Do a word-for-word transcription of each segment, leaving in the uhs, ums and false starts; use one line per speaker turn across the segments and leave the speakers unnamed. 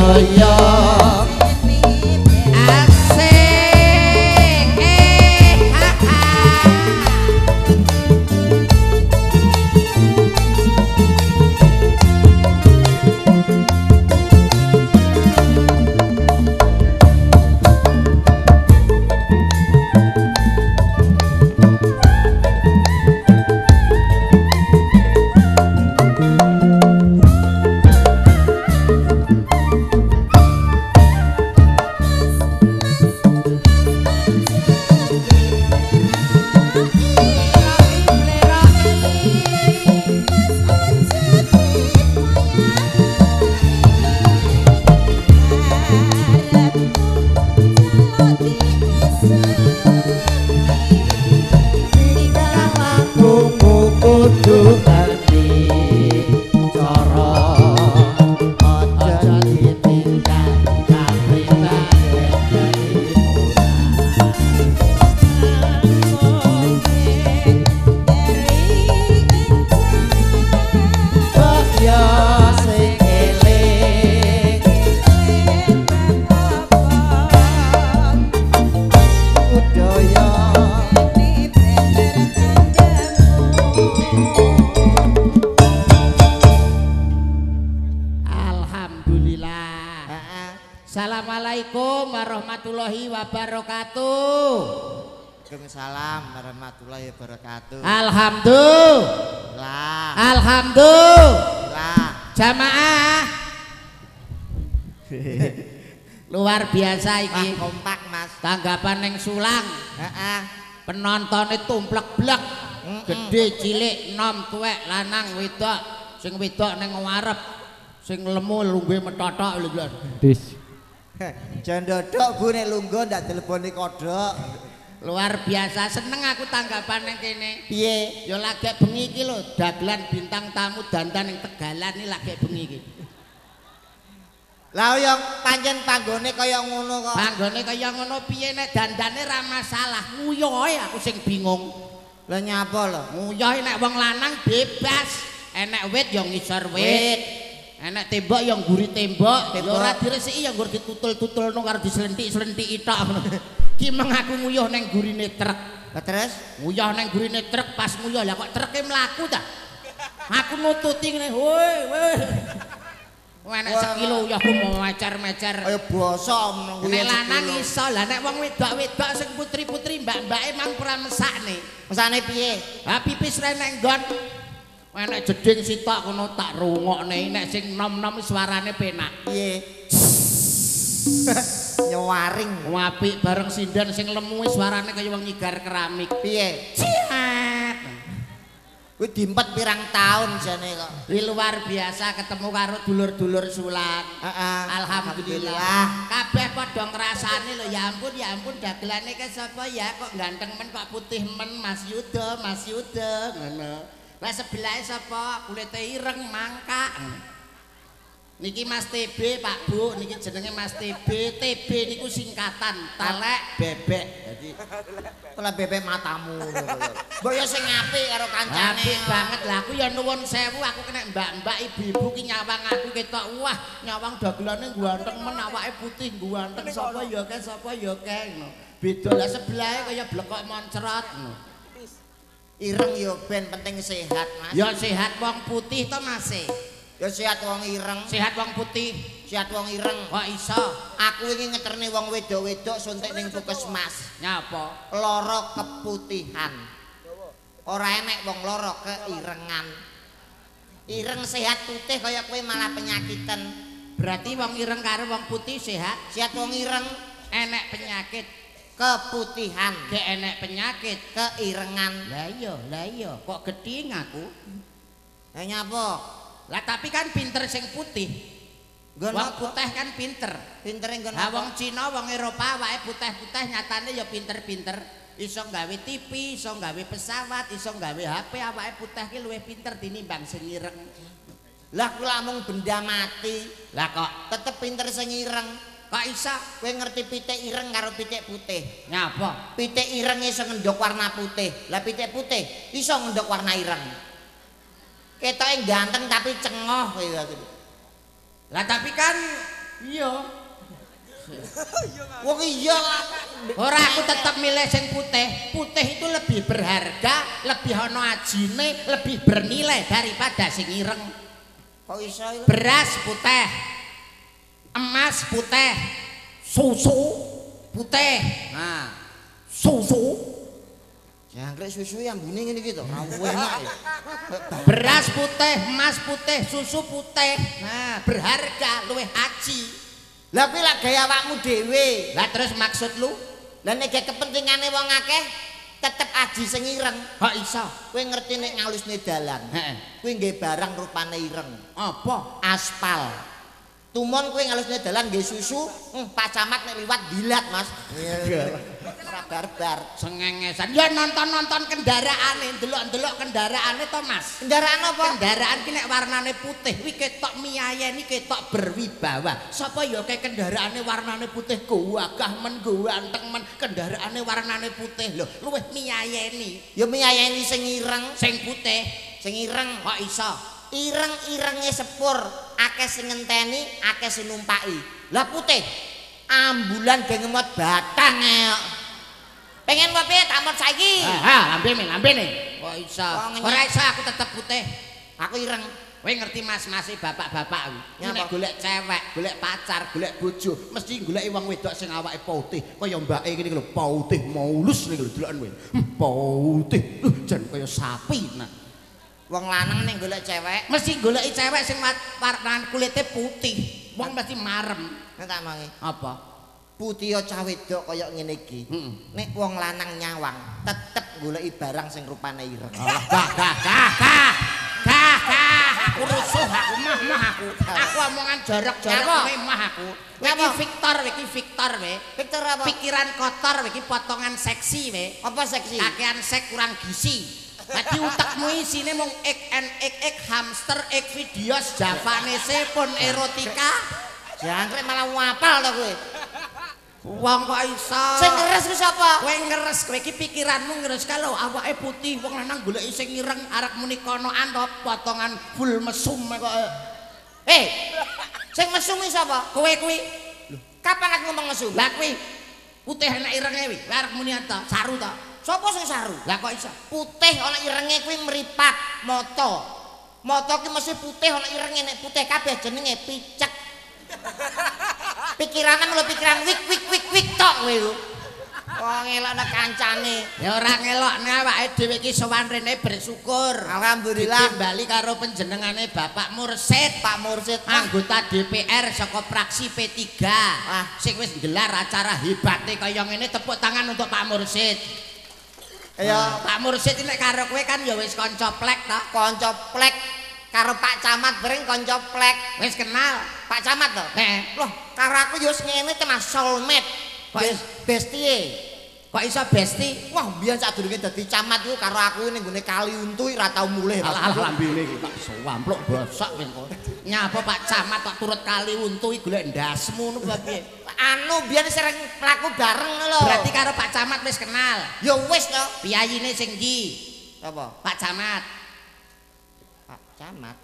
budaya asik eh ha ha Assalamualaikum warahmatullahi wabarakatuh.
Waalaikumsalam warahmatullahi wabarakatuh.
Alhamdulillah. Alhamdulillah. Jamaah. Luar biasa iki.
Wah, kompak Mas.
Tanggapan ning Sulang.
Heeh.
Penontonnya tumplek-blek. Gede, cilik, nom, tuwek, lanang, wedok. Sing wedok ning ngarep. Sing lemu lungguhe metotok lho.
Dis. Jandodok Bu nek lungguh ndak teleponi kodok.
Luar biasa seneng aku tanggapan nang kene.
Piye?
Ya lagi bengi iki lho, dagelan bintang tamu dandan ning Tegalan iki lagi bengi iki.
Lah yo pancen panggone kaya ngono kok.
Panggone kaya ngono piye nek dandane ra masalah. Nguyohe aku sing bingung.
Lah nyapa lho?
Nguyohe nek wong lanang bebas. Enek wit yo ngisor wit. Enek tembok yang guri tembok, ya ora diresiki yang nggur ditutul-tutulno karo dislentik-slentiki tok ngono. Ki meng aku nguyuh ning gurine truk.
Lah terus
nguyuh ning gurine truk pas nguyuh lah kok truke mlaku ta. Aku nututi ngene, "Woi, woi." Enek sekilo uyahku mau mecer-mecer.
Kaya basa meneng
kuwi. Nek lanang iso, lah nek wong wedok-wedok sing putri-putri mbak-mbake mang ora mesakne.
Mesakne piye?
Ha pipis rene ning nggon. Enek jeding sitok kono tak rungokne nek sing nom-nom suarane penak.
Piye? Nyewaring.
Apik bareng sindan sing lemu suarane kaya wong nyigar keramik.
Piye?
Ciat.
Kuwi diempet pirang taun jane kok.
Kuwi luar biasa ketemu karo dulur-dulur Sulang.
Heeh.
Alhamdulillah. Kabeh padha ngrasani lho, ya ampun ya ampun dagelane ke sapa ya kok ganteng men kok putih men Mas Yuda, Mas Yuda ngono. Lah sebelah sapa kulite ireng mangkak. Niki Mas T B Pak Bu, niki jenenge Mas T B. T B niku singkatan telek bebek. Dadi
telek bebek matamu. Mbok ya sing apik karo kancane.
Apik banget lah aku ya nuwun sewu aku kena mbak-mbak ibu-ibu ki nyawang aku ketok wah nyawang dagelane ganteng men awake putih ganteng sapa ya ke sapa ya ke ngono. Beda lah sebelahe kaya blekok moncrot ngono.
Ireng yo ben penting sehat Mas.
Ya sehat wong putih to Mas.
Ya sehat wong ireng.
Sehat wong putih,
sehat wong ireng.
Kok iso?
Aku iki ngeterne wong wedok-wedok suntik ning puskesmas.
Nyapa?
Lara keputihan. Ora enek wong lara keirengan. Ireng sehat putih kaya kowe malah penyakitan.
Berarti wong ireng karo wong putih sehat?
Sehat wong ireng
enek penyakit
keputihan,
ge enek penyakit
keirengan.
Lah iya, lah iya, kok gedhi ngaku.
Lah nyapa?
Lah tapi kan pinter sing putih. Wong putih kan pinter.
Pintere nggon
apa? Wong Cina, wong Eropa wae putih-putih nyatane ya pinter-pinter. Iso gawe T V, iso gawe pesawat, iso gawe H P, awake putih ki luwih pinter tinimbang sing ireng.
Lah kula mung benda mati.
Lah kok
tetep pinter sing ireng.
Kok iso?
Kowe ngerti pitik ireng karo pitik putih?
Nyapa?
Pitik ireng iso ngendhok warna putih. Lah pitik putih iso ngendhok warna ireng. Ketoke ganteng tapi cengoh kowe.
Lah tapi kan Iya.
Wong iya.
Ora aku tetep milih sing putih. Putih itu lebih berharga, lebih ono ajine, lebih bernilai daripada sing ireng.
Kok iso iki?
Beras putih. Emas putih. Susu putih. Nah, susu
jangkrik susu yang ambune ngene iki to. Ra enak ya.
beras putih, emas putih, susu putih. Nah, berharga, luwih aji.
Lah kuwi lak gaya awakmu dhewe.
Lah terus maksud lu?
Lah nek kepentingane wong akeh tetep aji sing ireng.
Kok iso?
Kowe ngerti nek ngalusne dalan.
Heeh.
Kuwi nggih barang rupane ireng.
Apa?
Aspal. Tumon kowe ngalusne dalan nggih susu, hmm, Pak Camat nek liwat dilat, Mas. Ora barbar.
Sengengesan. Ya nonton-nonton kendaraane, ndelok-ndelok kendaraane to, Mas.
Kendaraan apa?
Kendaraan ki nek warnane putih kuwi ketok miyayeni, ketok berwibawa. Sapa ya kayak kendaraane warnane putih gagah men, ganteng men, kendaraane warnane putih lho, luwih miyayeni.
Ya miyayeni sing ireng,
Sing putih
sing ireng.
kok iso?
Ireng-irenge sepur, akeh sing ngenteni, akeh sing numpaki. Lah putih, ambulan ge ngemot batang kok. Pengen wae tamat saiki.
Ha, lambe men, lambe ne. Kok iso?
Oh, ngenyek.
Ora iso aku tetep putih.
Aku ireng.
Kowe ngerti mas-mas bapak-bapak kuwi.
Nyapa?
Nek golek cewek, golek pacar, golek bojo, mesti goleki wong wedok sing awake putih. Kaya mbake ngene iki lho, putih mulus niku lho deloken kowe. Putih, lho jan kaya sapi. Nah,
Wong lanang nek golek cewek,
mesti goleki cewek sing warna kulite putih. Wong mesti marem.
nek tak mangi.
Apa?
Putih cah wedok kaya ngene iki.
Heeh.
Nek wong lanang nyawang, tetep goleki barang sing rupane ireng.
Gah gah gah gah. Gah gah. Aku rusuh aku mah mah aku. Aku omongan jorok-jorok
Nyapa?
kowe mah aku.
Nyapa?
Iki Victor, iki Victor we.
Victor apa?
Pikiran kotor iki potongan seksi we.
Apa seksi?
Kakean sek kurang gizi. Tadi utakmu isine mung ek en ek ek hamster ek videos javanese pun erotika.
Jangkrik malah ngapal to kowe.
Wong kok iso.
Sing ngeres ku sapa?
Kowe ngeres kowe iki pikiranmu ngeres kalau awake putih wong lanang goleki sing ireng arek muni konoan to potongan full mesum kok.
Eh, sing mesum iki sapa?
Kowe kuwi
Kapan aku ngomong mesum?
lah kuwi putih enak irenge kuwi arek muni to saru to.
Sapa sing saru?
Lah kok iso?
Putih ana irenge kuwi mripat, moto. Moto ki mesti putih ana irenge nek putih kabeh jenenge picek. Pikiranane lho pikiran wik wik wik wik tok kowe lho. Wong ngelokne kancane.
Ya ora ngelokne awake dhewe iki sowan rene bersyukur.
Alhamdulillah
Kembali karo panjenengane Bapak Mursid,
Pak Mursid
anggota D P R saka fraksi P tiga.
Ah.
Sing wis nggelar acara hebate kaya ngene tepuk tangan untuk Pak Mursid.
Ya
Pak Mursid nek karo kowe kan ya wis kanca plek to.
kanca plek karo Pak Camat bareng kanca plek.
Wis kenal.
Pak Camat to?
Heeh.
Loh, karo aku yo ngene Mas soulmate.
Kok
Bes- bestie.
Kok iso besti?
Wah, biyen sadurunge dadi camat iku karo aku ning gone kali untu ora tau mulih. Mas.
Alah lambene iki tak sewampluk bosok kowe kok. Nyapa Pak Camat tak turut kali untu iki golek ndasmu ngono piye?
Anu biyen sering mlaku bareng lho.
Berarti karo Pak Camat wis kenal.
Ya wis to.
Piyayine sing ndi?
Apa?
Pak Camat.
Pak Camat.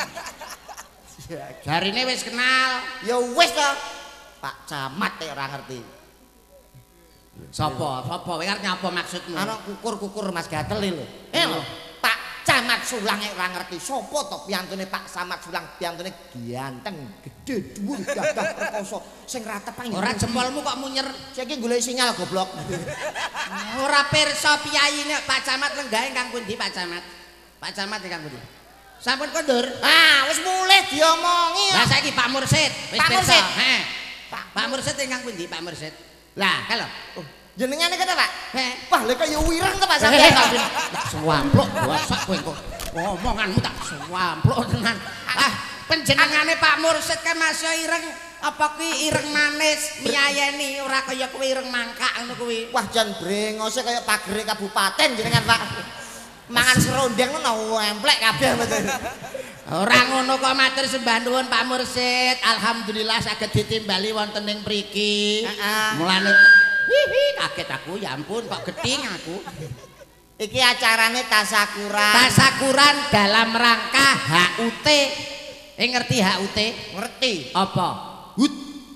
Jarine wis kenal.
Ya wis to. Pak Camat nek ora ngerti.
Sapa? Sapa? Kowe arep nyapa maksudmu?
Ana kukur-kukur Mas Gatel lho. Eh lho, Pak Camat Sulang nek ora ngerti sapa to piyantune Pak Camat Sulang, piyantune ganteng, gedhe, dhuwur, gagah, perkoso, sing ratepang.
Ora jempolmu kok munyer.
Saiki golek sinyal goblok.
Ora pirsa piyayine Pak Camat lenggahe kang pundi Pak Camat? Pak Camat kang pundi? Sampun kondur.
Ah, wis mulih diomongi.
Lah saiki Pak Mursid, wis
Pak
pirsa.
Mursid.
Heeh.
Pak
Pak Mursid kang pundi Pak Mursid? Lah, kalau
Oh, jenengane kata Pak.
Heh.
Wah, lek kaya wireng to Pak
Eh,
sampeyan.
tak sewampluk bosok kowe kok. Omonganmu tak sewampluk tenan. Ah, panjenengane Pak Mursid kan masih ireng apa kuwi ireng manis, miyayeni ora kaya kuwi ireng mangkak ngono kuwi.
Wah, jan brengose kaya pagere kabupaten jenengan Pak. Mangan serondeng ngono emplek kabeh betul.
Ora ngono kok matur sembah nuwun Pak Mursid. Alhamdulillah saged ditimbali wonten ing mriki.
Heeh.
Mulane hihi kaget aku ya ampun kok gething aku.
Iki acarane tasakuran.
Tasakuran dalam rangka H U T. Eh ngerti H U T?
Ngerti.
Apa?
Hut.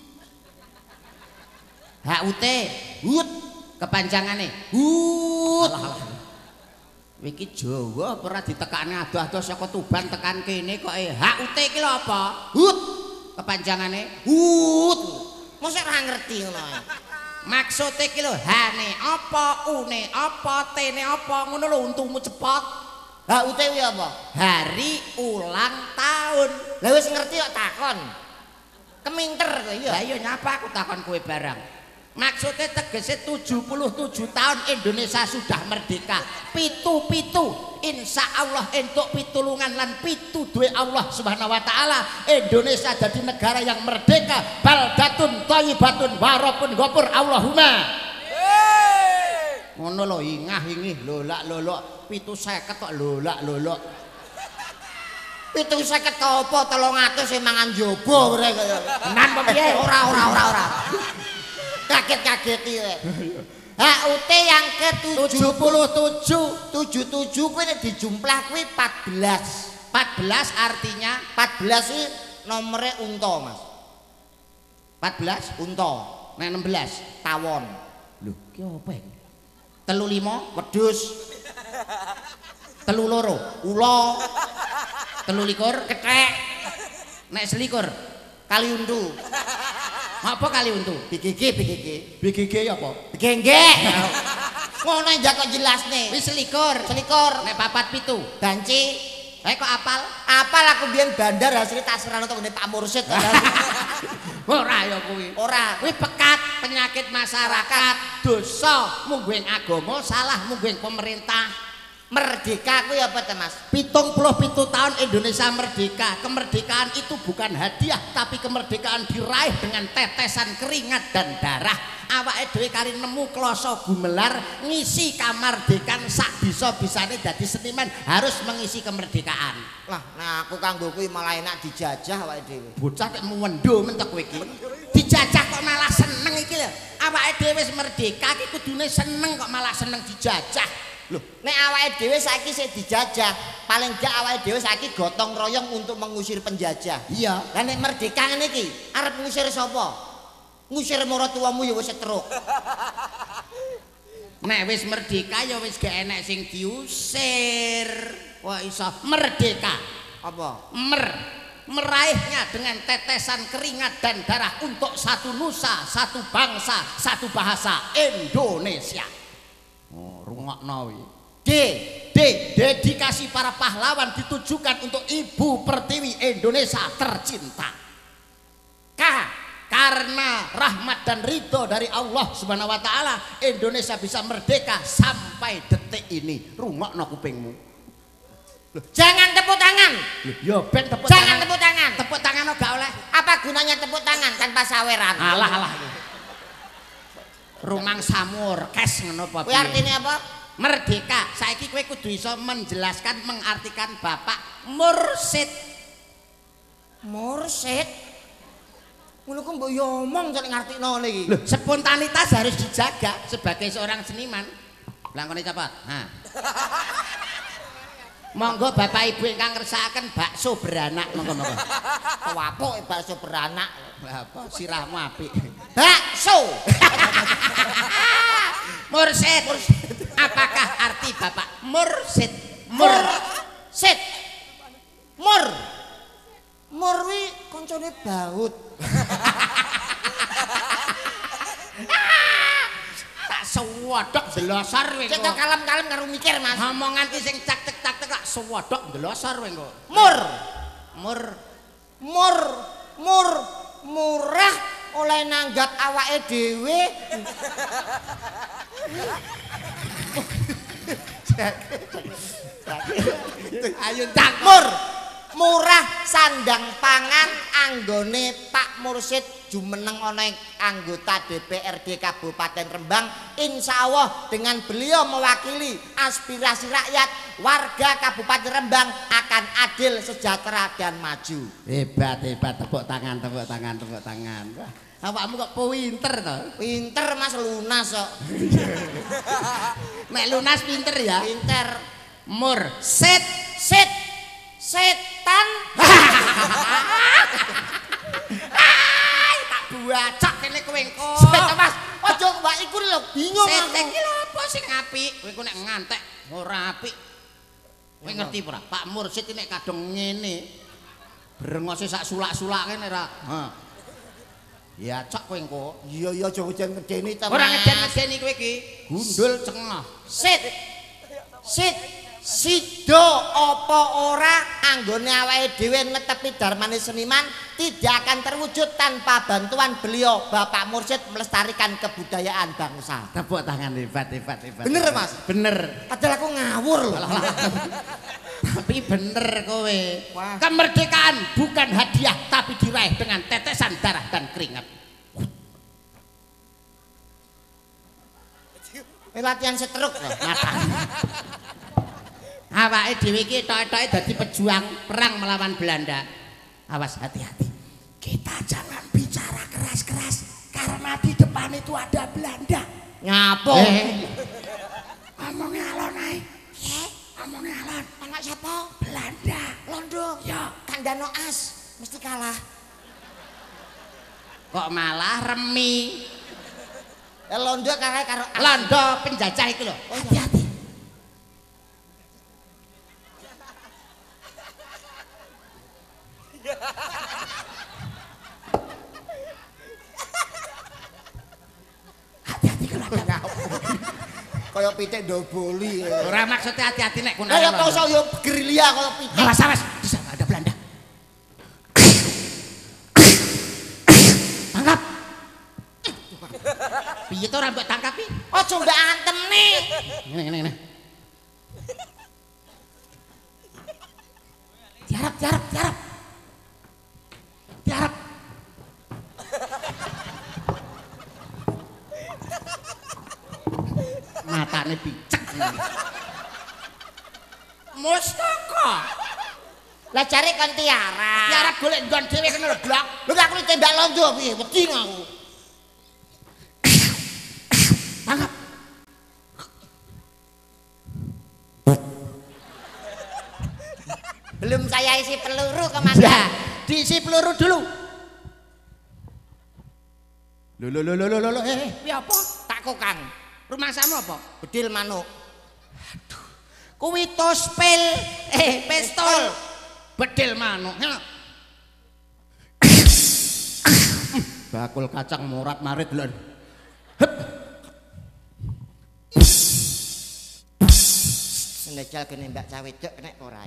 H U T.
Hut.
Kepanjangane
Hut.
Iki Jawa ora ditekani adoh-adoh saka Tuban tekan kene kok e H U T iki lho apa?
Hut.
Kepanjangane
Hut. Mosok ora ngerti ngono ae.
Maksude iki lho H-ne apa, U-ne apa, T-ne apa ngono lho untumu cepot.
H U T kuwi apa?
Hari ulang tahun.
Lah wis ngerti kok takon. Keminter kok iya.
Lah iya nyapa aku takon kowe barang. Maksudnya tegese tujuh puluh tujuh tahun Indonesia sudah merdeka. Pitu-pitu insya Allah entuk pitulungan lan pitu duwe Allah Subhanahu wa taala. Indonesia jadi negara yang merdeka. Baldatun thayyibatun warapun ghafur Allahumma. Ngono lho ingah ingih lolak lolok pitu seket kok lolak lolok.
Pitung seket apa telung atus sing mangan jaba ora kaya.
Tenan apa piye?
Ora ora ora ora. Kaget-kageti kowe. H U T yang ke
tujuh puluh tujuh.
tujuh puluh tujuh kuwi nek dijumplah kuwi empat belas.
empat belas artinya
empat belas kuwi nomere unta, Mas.
empat belas
Unta.
nek enam belas
Tawon.
lho ki apa iki? telu lima
Wedhus.
telu loro
Ula.
telu likur
Kethek.
nek selikur
Kali untu.
apa kali untu?
B G G B G G.
B G G apa?
Genggek. Ngono njak kok jelasne.
Wis selikur.
Selikur.
Nek papat pitu.
Banci.
Eh kok apal?
Apal aku biyen bandar hasil tasrano tok ngene Pak Mursid.
Ora ya kuwi.
Ora.
Kuwi pekat penyakit masyarakat, dosa mungguing agama, salah mungguing pemerintah.
Merdeka kuwi apa to, Mas?
pitung puluh pitu tahun Indonesia merdeka. Kemerdekaan itu bukan hadiah, tapi kemerdekaan diraih dengan tetesan keringat dan darah. Awake dhewe kari nemu kloso gumelar ngisi kamardekan sak bisa-bisane dadi seniman harus mengisi kemerdekaan.
Lah, nah aku kanggo kuwi malah enak dijajah awake dhewe.
Bocah kek muwendo mentek kowe iki. Dijajah kok malah seneng iki lho. Awake dhewe wis merdeka iki kudune seneng kok malah seneng dijajah.
Loh, nek awake dhewe saiki sik dijajah, paling gak awake dhewe saiki gotong royong untuk mengusir penjajah.
Iya.
Lah nek merdeka ngene iki, arep ngusir sapa? Ngusir maratuwamu ya wis setruk.
Nek wis merdeka ya wis gak enek sing diusir. Wah iso merdeka.
Apa?
Mer meraihnya dengan tetesan keringat dan darah untuk satu nusa, satu bangsa, satu bahasa Indonesia. Oh, rungokno wi. D, D, dedikasi para pahlawan ditujukan untuk Ibu Pertiwi Indonesia tercinta. K, karena rahmat dan ridho dari Allah Subhanahu wa taala, Indonesia bisa merdeka sampai detik ini. Rungokno kupingmu.
Loh, jangan tepuk tangan.
Loh, yo ben tepuk
Jangan
tangan.
tepuk tangan.
Tepuk tangan gak oleh.
Apa gunanya tepuk tangan tanpa saweran?
Alah alah. Rumang samur kes ngono apa
Kuwi artine apa?
Merdeka. Saiki kowe kudu iso menjelaskan mengartikan Bapak Mursid.
Mursid. Ngono kok mbok yo omong sak ngartikno ngene iki.
Loh, spontanitas harus dijaga sebagai seorang seniman. Langkone cepet. Nah. Monggo Bapak Ibu ingkang ngersakaken bakso beranak monggo-monggo.
Wapuk bakso beranak.
Lah apa sirahmu apik.
Bakso.
Mursid. Apakah arti Bapak Mursid?
Mur. Sit. Mur. Mur wi koncone baut.
Tak sewodok delosor kowe.
Cek tok kalem-kalem karo mikir, Mas.
Ngomongan ki sing cak-cek-cak tak sewodok delosor kowe kok.
Mur.
Mur.
Mur. Mur. Murah oleh nanggap awake dhewe.
Ayo
Tak mur. Murah sandang pangan anggone Pak Mursid jumeneng ana anggota D P R D Kabupaten Rembang. Insya Allah dengan beliau mewakili aspirasi rakyat warga Kabupaten Rembang akan adil, sejahtera dan maju.
Hebat hebat, tepuk tangan tepuk tangan tepuk tangan. Wah, awakmu kok pinter to?
Pinter Mas, lunas kok.
Nek lunas pinter ya.
Pinter.
Mur set
Sit. Setan. bingung aku.
Setek iki lho apa sing apik? Kowe ku nek ngantek ora apik. Kowe ngerti ora? Pak Mursid nek kadung ngene. Brengose sak sulak-sulak kene ra. Ha. Ya cok kowe engko.
Iya iya aja hujan ngedeni ta.
Ora ngeden-ngedeni kowe iki. Gundul cengah.
Sit. Sit. Sido apa ora anggone awake dhewe netepi darmane seniman tidak akan terwujud tanpa bantuan beliau Bapak Mursid melestarikan kebudayaan bangsa.
Tepuk tangan hebat hebat hebat.
Bener Mas?
Bener.
Padahal aku ngawur loh.
Tapi bener kowe.
Wah.
Kemerdekaan bukan hadiah tapi diraih dengan tetesan darah dan keringat.
Ini latihan setruk loh.
Awake dhewe iki tok-toke dadi pejuang perang melawan Belanda. Awas hati-hati. Kita jangan bicara keras-keras karena di depan itu ada Belanda.
Ngapo?
Eh. Ngomongnya alon ae. Eh, ngomongnya alon.
Anak siapa?
Belanda.
Londo.
Ya,
Kandano as mesti kalah.
kok malah remi.
Eh, Londo kalah karo as.
Londo penjajah iki lho.
Oh,
Hati-hati. Hati-hati kalau ada.
Kaya pitik doboli.
Ora maksudnya hati-hati nek kuna.
Kaya kau saya gerilya kaya pitik.
Awas awas, di sana ada Belanda. Tangkap. Piye to ora mbok tangkapi?
Aja mbak antem nih.
Ngene ngene ngene. Tiarap tiarap tiarap. Tiarap. Matane picek. Mustaka.
Lah jare kon tiarap.
Tiarap golek nggon dhewe kene lho, Blok.
Lho aku tembak Londo piye? Wedi aku.
Tangkap.
Belum saya isi peluru komandan.
Ya, diisi peluru dulu. Lho lho lho lho lho eh, piye apa?
Tak kokang.
Rumah sama apa?
Bedil manuk.
Kuwi tospel, eh pistol. Bedil manuk. Bakul kacang morat marit lho.
Senejal kene mbak cawe wedok nek ora.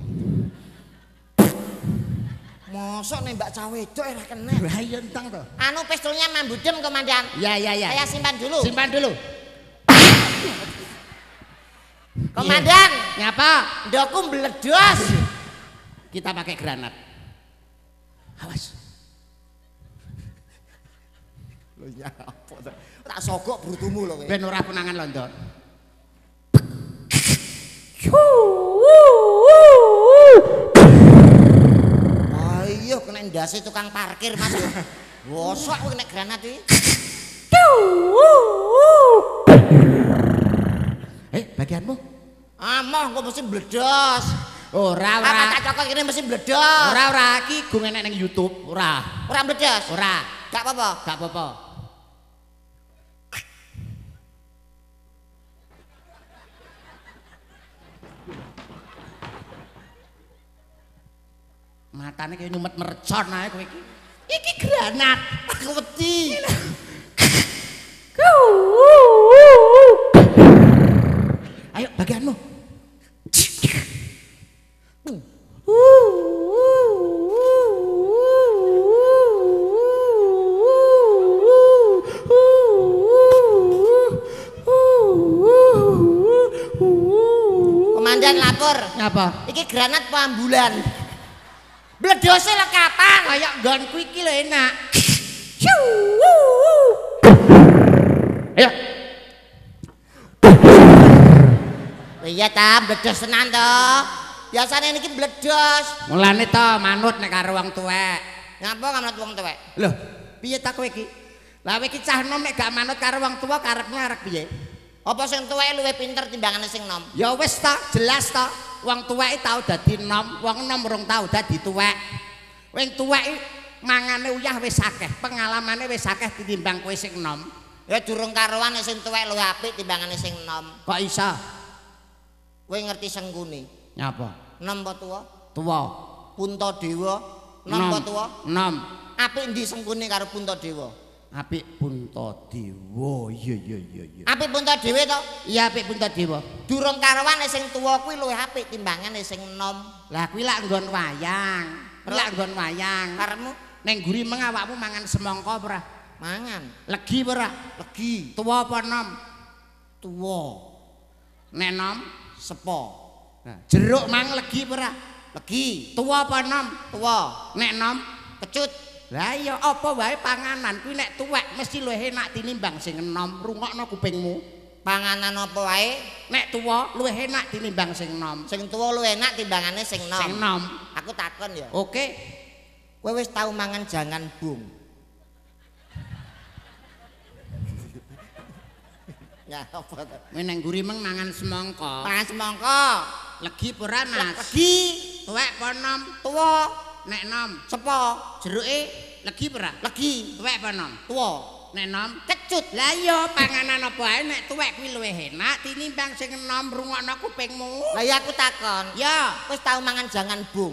Mosok nembak cawe wedok ora kena.
Lah iya entang to.
Anu pistolnya mambudem komandan.
Ya ya ya.
Saya simpan dulu.
Simpan dulu.
Komandan,
Ngapa?
ndoku meledos.
Kita pakai granat. Awas.
Lho ya apa to? Tak sogok brutumu lho kowe.
Ben ora penangan Londo.
Ayo kena ndase tukang parkir Mas. Wosok kowe kena granat iki.
Eh, bagianmu?
Amoh kok mesti bledos.
Ora ora.
Apa tak cokot kene mesti bledos.
Ora ora iki gung enek ning YouTube. Ora.
Ora bledos.
Ora.
Gak apa-apa.
Gak apa-apa. Matane kaya nyumet mercon ae kowe iki. Iki granat.
Aku wedi.
Ayo bagianmu.
Komandan lapor.
Ngapa?
Iki granat apa ambulan? Bledose lekapan.
Kayak nggonku iki lho enak. Ayo.
Iya ta, bledos tenan to. Biasane niki bledos.
Mulane to manut nek karo wong tuwek.
Ngapa kamrat wong tuwek?
Lho, piye ta kowe iki? Lah kowe iki cah nom nek gak manut karo wong tuwa karepmu arep piye?
Apa sing tuweke luwih pinter timbangane sing nom?
Ya wis ta, jelas ta. Wong tuwek tau dadi nom, wong nom urung tau dadi tuwek. Wong tuwek mangane uyah wis akeh, pengalamane wis akeh tinimbang kowe sing nom.
Ya durung karuan nek sing tuwek luwih apik timbangane sing enom.
Kok iso?
Kowe ngerti Sengkuni?
Nyapa?
Enom apa tuwa?
Tuwa.
Puntadewa enom apa tuwa?
Enom.
Apik ndi Sengkuni karo Puntadewa?
Apik Puntadewa. Iya iya iya iya.
Apik Puntadewa to?
Iya apik Puntadewa.
Durung karuan nek sing tuwa kuwi luwih apik timbangane sing enom.
Lah kuwi lak nggon wayang. Lak nggon wayang.
Karepmu
Neng guri meng awakmu mangan semangka apa ora?
mangan.
Legi apa ora?
Legi.
Tuwa apa enom?
Tuwa.
Nek enom
Sepo.
nah, jeruk mang legi apa ora?
Legi.
Tuwa apa enom?
Tuwa.
Nek enom
Kecut.
lah iya apa wae panganan kuwi nek tuwek mesti luwih enak tinimbang sing enom. Rungokno kupingmu.
Panganan apa wae
Nek tuwa luwih enak tinimbang sing enom.
sing tuwa luwih enak timbangane sing enom.
Sing enom.
Aku takon ya.
Oke.
Kowe wis tau mangan jangan bung? Ya apa to?
Kowe neng guri meng mangan semangka.
Mangan semangka.
Legi apa ora, Mas?
Legi.
Tuwek apa enom?
Tuwa.
Nek enom
Sepo.
jeruke legi apa ora?
Legi.
Tuwek apa enom?
Tuwa.
Nek enom
Kecut.
lah iya panganan apa ae nek tuwek kuwi luwih enak tinimbang sing enom. Rungokno kupingmu.
Lah ya aku takon.
Ya,
Wis tau mangan jangan bung?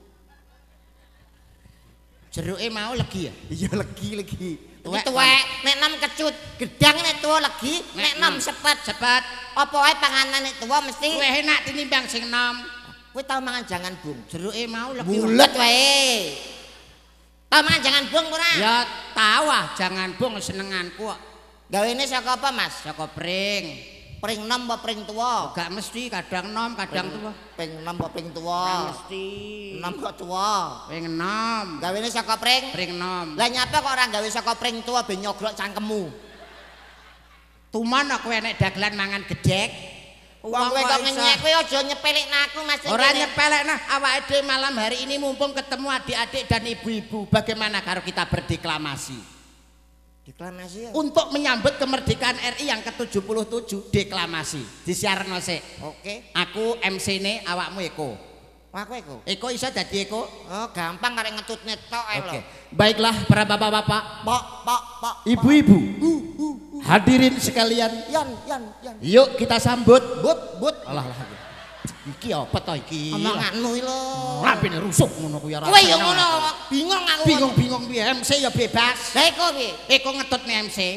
jeruke mau legi ya?
Iya legi legi.
Tuwek.
Tuwek, nek enom kecut, gedang nek tuwa legi, nek enom sepet.
Sepet.
Apa wae panganan nek tuwa mesti
Luwih enak tinimbang sing enom.
kowe tau mangan jangan bung?
Jeruke mau legi.
Bulet wae. Tau mangan jangan bung ora?
Ya tahu ah, jangan bung senenganku kok.
Gawene saka apa, Mas?
Saka pring.
Pring enom apa pring tuwa?
Gak mesti kadang enom, kadang tuwa.
Pring enom apa pring
Gak
tuwa?
mesti.
Enom kok tuwa.
Pring enom.
Gawene saka pring?
Pring enom.
Lah nyapa kok ora gawe saka pring tuwa ben nyogrok cangkemmu?
Tuman kowe nek dagelan mangan gedhek.
Wong kowe kok ngenyek kowe aja nyepelekna aku Mas.
Ora nyepelekna awake dhewe malam hari ini mumpung ketemu adik-adik dan ibu-ibu. Bagaimana kalau kita berdeklamasi?
Deklamasi ya.
Untuk menyambut kemerdekaan R I yang ke tujuh puluh tujuh deklamasi. Disiarno sik.
Oke.
Aku M C-ne awakmu Eko.
Aku Eko.
Eko iso dadi Eko?
Oh, gampang karek ngetutne tok ae lho.
Oke. Baiklah para bapak-bapak,
Pok, pok, pok.
ibu-ibu, hadirin sekalian.
Yan, yan, yan.
Yuk kita sambut.
But, but.
Alah lah. Iki apa to iki?
Omonganmu iki lho.
Rampine rusuk ngono kuwi ora.
Kowe ya ngono, bingung aku.
Bingung-bingung piye M C ya bebas.
Lah Eko piye?
Eko ngetutne M C.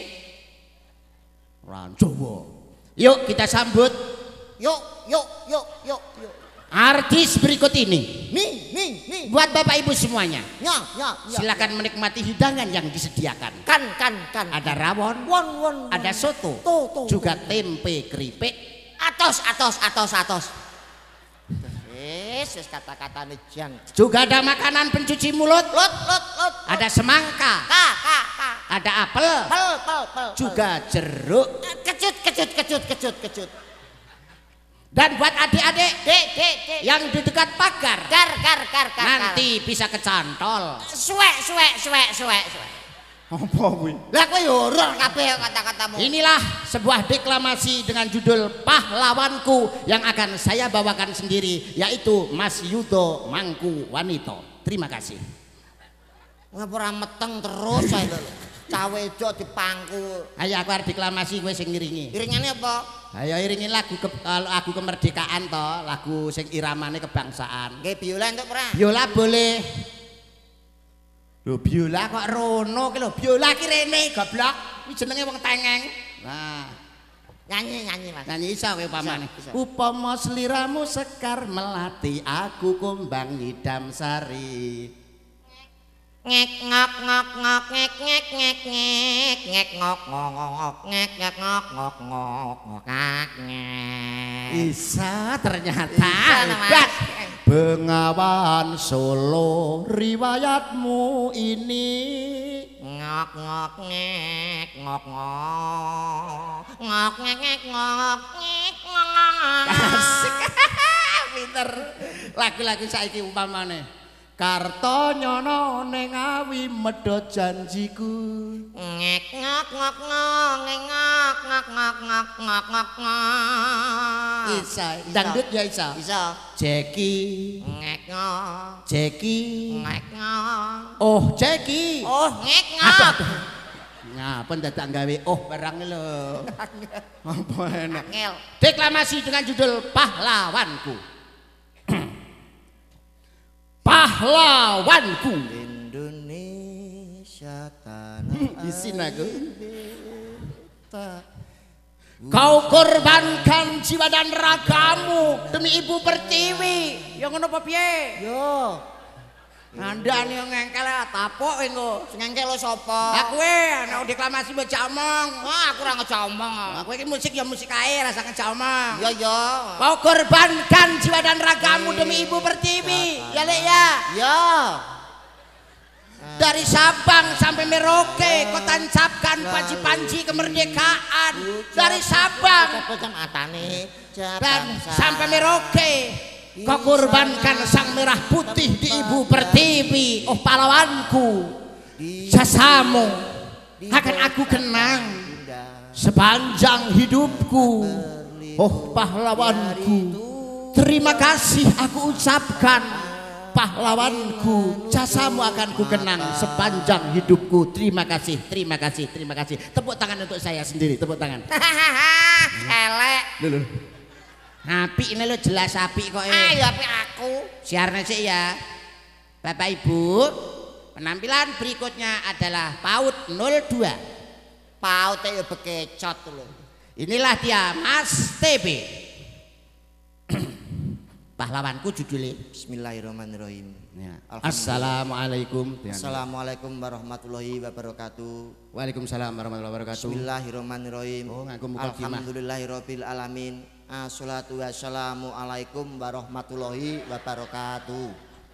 Ranjowo. Yuk kita sambut
Yuk, yuk, yuk, yuk, yuk.
artis berikut ini.
Nih, nih, nih.
Buat Bapak Ibu semuanya,
Ya, ya, ya.
silakan menikmati hidangan yang disediakan.
Kan, kan, kan.
Ada rawon,
Won, won.
ada soto,
Tuh, tuh.
juga tempe keripik.
Atos, atos, atos, atos. Wis, wis kata-katane jan.
Juga ada makanan pencuci mulut,
Lut, lut, lut.
ada semangka,
Ka, ka, ka.
ada apel,
Pel, pel, pel.
juga jeruk.
Kecut, kecut, kecut, kecut, kecut.
Dan buat adik-adik
Dek, dek, dek.
yang di dekat pagar,
Gar, gar, gar, gar.
nanti bisa kecantol.
Suwek, suwek, suwek, suwek, suwek.
Apa kuwi?
Lah kowe horor kabeh kata-katamu.
Inilah sebuah deklamasi dengan judul Pahlawanku yang akan saya bawakan sendiri, yaitu Mas Yudo Mangku Wanito. Terima kasih.
Ngapa ora meteng terus ae lho. Cah wedok dipangku.
Ayo aku arep deklamasi kowe sing ngiringi.
Iringane apa?
Ayo iringi lagu ke, lagu kemerdekaan to, lagu sing iramane kebangsaan.
Nggih biola entuk ora?
Biola boleh. Lho biola kok rono ki lho. Biola ki rene goblok. Kuwi jenenge wong tengeng. Nah,
Nyanyi, nyanyi Mas.
nyanyi iso kowe upamane.
Bisa, bisa.
Upama sliramu sekar melati aku kumbang ngidam sari.
Ngek ngok ngok ngok ngek ngek ngek ngek ngek ngok ngok ngok ngek ngek ngok ngok ngok ngok ngak ngek.
Isa ternyata
Bisa, Mas.
hebat. Bengawan Solo riwayatmu ini.
Ngok ngok ngek ngok ngok ngok ngek ngek ngok ngek ngok.
Asik. Pinter. Lagu-lagu saiki umpamane. Karto nyono ning awi medhot janjiku.
Ngek ngok ngok ngok ngek ngok ngok ngok ngok ngok ngok ngok.
Isa, dangdut ya Isa.
Bisa.
Jeki,
Ngek ngok
Jeki.
ngek ngok.
Oh, Jeki.
Oh ngek
Aduh,
ngok.
aduh. Ngapa dadak gawe oh barang lho. Apa enak.
Angel.
Deklamasi dengan judul Pahlawanku. Pahlawanku.
Indonesia tanah
Isin aku.
tak
Kau korbankan jiwa dan ragamu demi Ibu Pertiwi. Ya ngono apa piye?
yo
Ngandani yang ngengkel tapok engko.
sing engke lo sapa?
Aku e ana deklamasi mbok omong.
Ah, aku ora ngecomong.
Aku iki musik ya musik ae rasa ngejak omong.
Ya ya.
Kau korbankan jiwa dan ragamu demi Ibu Pertiwi. Ya Lek ya.
Ya.
Dari Sabang sampai Merauke kau tancapkan panji-panji kemerdekaan. Dari Sabang
Kapan atane
dan sampai Merauke kau korbankan sang merah putih di Ibu Pertiwi. Oh pahlawanku, jasamu akan aku kenang sepanjang hidupku. Oh pahlawanku, terima kasih aku ucapkan. Pahlawanku, jasamu akan ku kenang sepanjang hidupku. Terima kasih, terima kasih, terima kasih. Tepuk tangan untuk saya sendiri, tepuk tangan.
Elek.
Lho, api ini lo jelas api kok.
Ayo api aku.
Siarnya sih ya. Bapak Ibu, penampilan berikutnya adalah PAUD nol dua.
Paut ya bekecot lho.
Inilah dia Mas T B. Pahlawanku judulnya.
Bismillahirrahmanirrahim.
Ya. Assalamualaikum.
Assalamualaikum warahmatullahi wabarakatuh.
Waalaikumsalam warahmatullahi wabarakatuh.
Bismillahirrahmanirrahim.
Oh, ngaku mukadimah.
Alhamdulillahirabbil alamin. Assalatu wassalamu alaikum warahmatullahi wabarakatuh.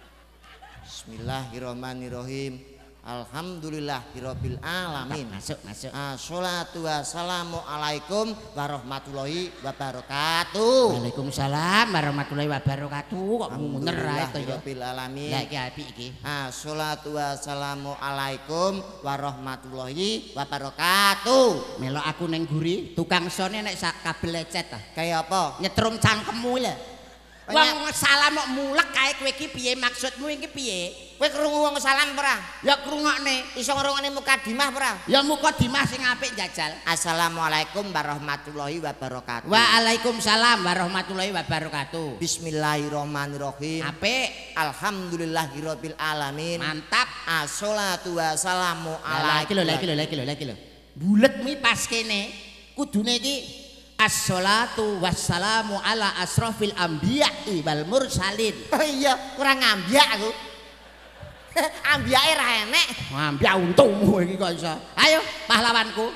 Bismillahirrahmanirrahim. Alhamdulillahirabbil alamin.
Masuk, masuk.
Assalatu wassalamu alaikum warahmatullahi wabarakatuh.
Waalaikumsalam warahmatullahi wabarakatuh. Kok bener ae to ya.
Alhamdulillahirabbil alamin.
Lah iki apik iki.
Assalatu wassalamu alaikum warahmatullahi wabarakatuh.
Melok aku neng guri, tukang sone nek sak kabel lecet ta.
Kayak apa?
Nyetrum cangkemmu lho. Wong salam kok mulek kae kowe iki piye maksudmu iki piye?
Kowe krungu wong salam ora?
Ya krungokne.
Iso ngrungokne mukadimah ora?
Ya mukadimah sing apik jajal.
Assalamualaikum warahmatullahi wabarakatuh.
Waalaikumsalam warahmatullahi wabarakatuh.
Bismillahirrahmanirrahim.
Apik.
Alhamdulillahirabbil alamin.
Mantap.
Assalatu wassalamu
Lah iki lho, lah iki lho, lah iki lho, lah iki lho. Bulet mi pas kene kudune iki as-salatu wassalamu ala asrofil anbiya'i wal mursalin.
Oh iya, kurang ambiak aku. Ambiake ra enek.
Ambiak untungmu iki kok iso. Ayo pahlawanku.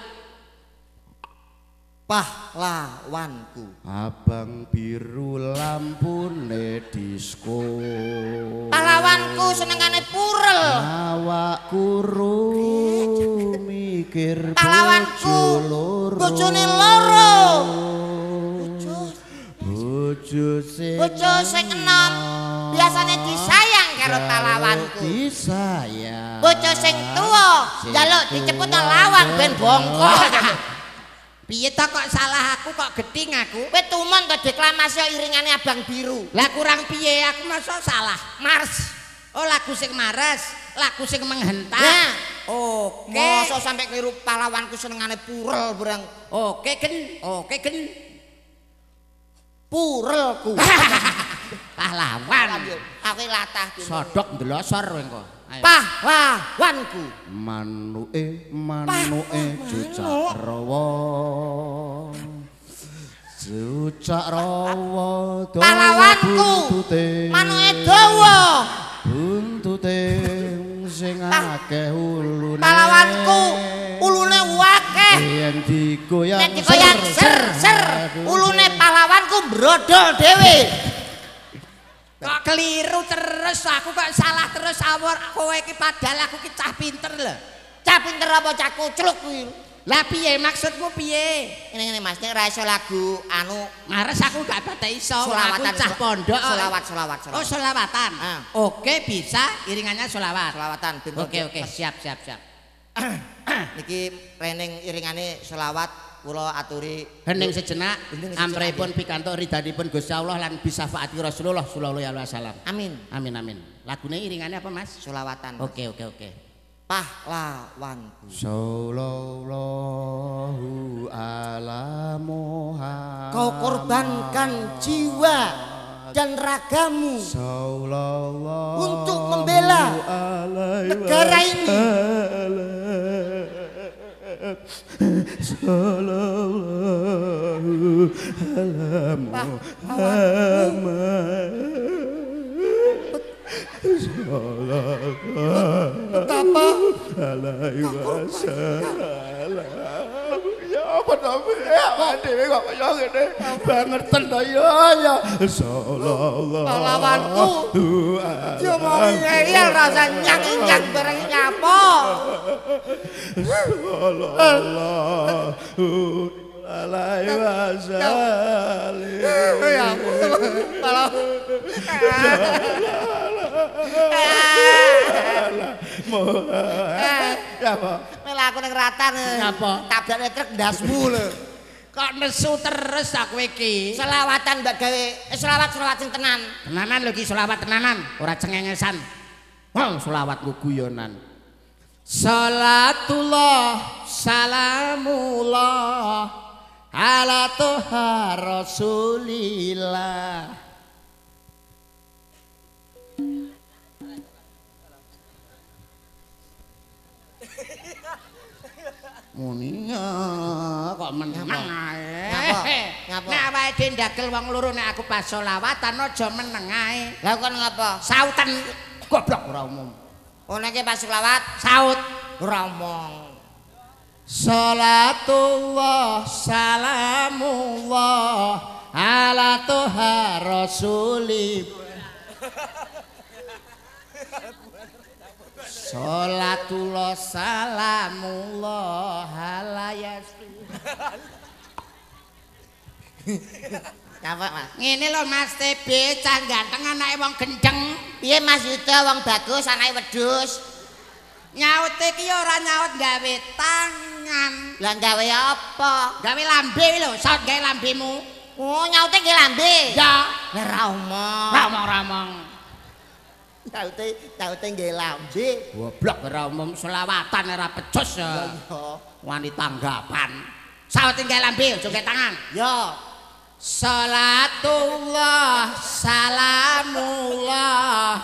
Pahlawanku.
Abang biru lampune disko.
Pahlawanku senengane purel.
Awak kuru mikir
Pahlawanku
bojo
bojone loro.
Bojo sing
Bojo sing enom biasane disayang karo pahlawanku.
Disayang.
Bojo sing tuwa njaluk diceput lawang ben bongkok.
Piye to kok salah aku kok geding aku?
Kowe tumon to deklamasi iringane Abang Biru.
Lah kurang piye aku masa salah?
Mars.
Oh lagu sing mares, lagu sing menghentak.
Nah.
Oke.
Mosok sampe kliru pahlawanku senengane purel burang.
Oke gen, oke gen.
Purelku.
Pahlawan.
Aku latah
Sodok ndelosor kowe engko. Ayo.
Pahlawanku.
Manuke manuke cucak rawa. Cucak rawa
Pahlawanku. Manuke dawa.
Buntute sing akeh ulune.
Pahlawanku. Ulune akeh.
Yen digoyang
Nek dikoyak ser ser. Ulune pahlawanku brodol dhewe.
Kok keliru terus aku kok salah terus awor kowe iki padahal aku ki cah pinter lho.
Cah pinter apa cah kucluk kuwi?
Lah piye maksudmu piye?
Ngene-ngene Mas, nek ra iso lagu anu
Mares aku gak bata iso.
Solawatan,
Aku cah pondok.
solawat, solawat, solawat.
Oh, solawatan.
Ah.
Oke, bisa iringannya solawat.
solawatan ben
Oke, oke, siap, siap, siap.
Niki rening iringane selawat kula aturi
Hening sejenak,
Hening sejenak,
amripun pikantuk ridhanipun Gusti Allah lan bisafaati Rasulullah sallallahu alaihi wasallam.
Amin.
Amin amin. Lagune iringannya apa, Mas?
Selawatan.
Oke, oke, oke.
pahlawanku.
Sallallahu ala Muhammad.
Kau korbankan jiwa dan ragamu untuk membela negara ini.
Sallallahu ala Muhammad.
Betapa
alaihi wasallam. Ya apa tapi ya dhewe kok kaya ngene bangetan ta ya ya sallallahu
pahlawanku. Yo mau ngeyel rasa nyang-nyang bareng nyapa.
Sallallahu alaihi wasallam.
Ya malah
ya apa?
Melaku ning ratan.
Ngapa?
Tabrane truk ndasmu lho.
Kok nesu terus aku iki?
Selawatan mbak gawe eh, selawat-selawat sing tenan.
Tenanan lho iki selawat tenanan, ora cengengesan. Wong selawat ku guyonan. Salatullah salamullah ala toha rasulillah. Munia kok menang ae.
Ngapa? Ngapa?
Nek awake dhewe ndagel wong loro nek aku pas selawatan aja meneng ae.
Lah kon ngapa?
Sautan goblok ora umum.
Oh nek pas selawat
Saut
ora omong.
Salatullah salamullah ala toha rasulillah. Salatullah salamullah ala yasin.
Ngapa Mas?
Ngene lho Mas T B cah ganteng anake wong gendeng.
Piye Mas Yuda wong bagus anake wedhus.
Nyaut iki ora nyaut gawe tangan.
Lah gawe apa?
Gawe lambe lho, saut gawe lambemu.
Oh nyaute nggih lambe.
Ya,
Lah ra omong.
ramong-ramong.
Nyaute nyaute nggih lambe.
Goblok ora umum selawatan ora pecus.
Iya.
Wani tanggapan. Saut gawe lambe aja gawe tangan.
Yo.
Salatullah salamullah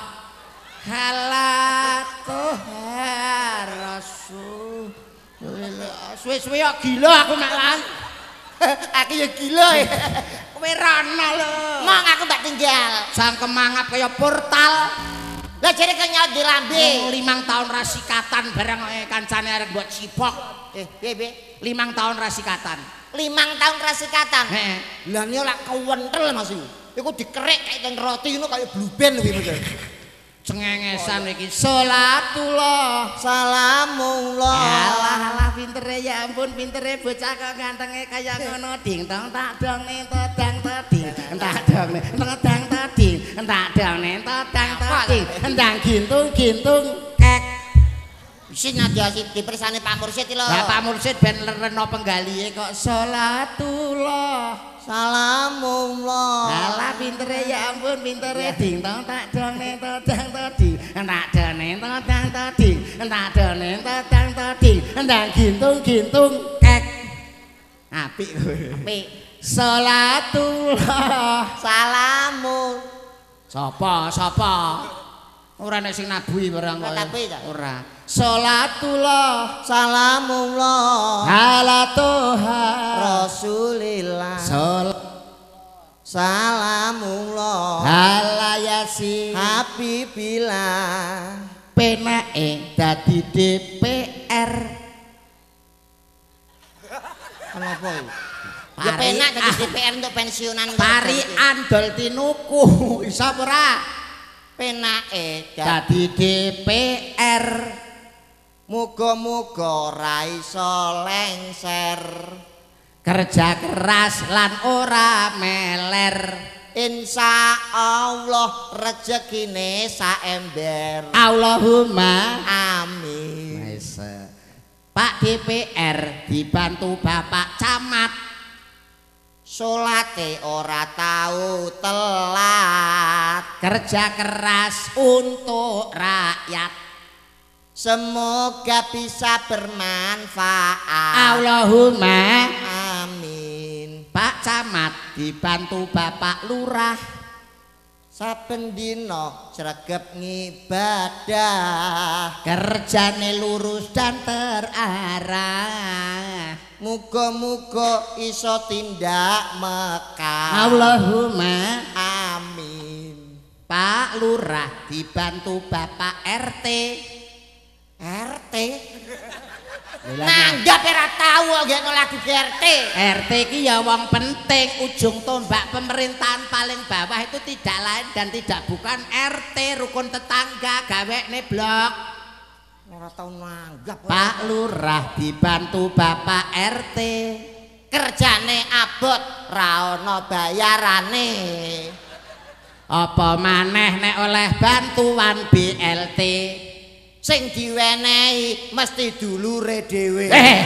ala toha rasulillah. Suwe-suwe kok gila aku malah.
Aku ya gila.
Kowe rono lho.
Mong aku mbak tinggal.
Sang kemangap kaya portal.
Lah jare kok nyaut di lambe.
Limang tahun rasikatan bareng eh, kancane arek buat cipok.
Eh, piye piye?
Limang tahun rasikatan.
Limang tahun rasikatan.
Heeh.
Lah niku lak kewentel Mas iku. Iku dikerek kayak teng roti ngono kaya bluben kuwi.
Cengengesan iki salatullah
Salamullah.
alah alah pintere ya ampun pintere bocah kok gantenge kaya ngono ding tong tak dong ning todang toding tak dong ning todang toding tak dong ning todang toding endang gintung-gintung kek.
Sing ngadiasi dipersane Pak Mursyid lho.
Lah Pak Mursyid ben reno penggalihe kok salatullah
Salamullah.
alah pintere ya ampun pintere ding tong tak dong ning todang toding tak dong ning todang toding tak dong ning todang toding endang gintung-gintung kek. Apik kowe.
Apik.
Salatullah
Salamul.
sapa sapa ora nek sing nabuhi barang
Ora nabuhi ta?
ora. Salatullah
Salamullah.
ala toha
Rasulillah.
Sol
Salamullah.
ala yasin
Habibillah.
penake dadi D P R.
Kenapa itu? Ya penak dadi D P R untuk pensiunan.
Pari andol tinuku iso ora
penake
dadi D P R.
muga-muga ora iso lengser.
Kerja keras lan ora meler.
Insya Allah rezekine saember.
Allahumma
Amin.
Wis. Pak D P R dibantu Bapak Camat.
Salate ora tahu telat.
Kerja keras untuk rakyat.
Semoga bisa bermanfaat.
Allahumma
amin.
Pak Camat dibantu Bapak Lurah.
Saben dina sregep ngibadah,
kerjane lurus dan terarah.
Muga-muga iso tindak mekar.
Allahumma
amin.
Pak Lurah dibantu Bapak R T.
R T nanggap ora tau kok lagi ke R T.
R T ki ya wong penting, ujung tombak pemerintahan paling bawah itu tidak lain dan tidak bukan R T, rukun tetangga, gawekne blok.
Ora tau nanggap.
Pak Lurah dibantu Bapak R T.
Kerjane abot ra ono bayarane.
Apa maneh nek oleh bantuan B L T
sing diwenehi mesti dulure dhewe.
Eh.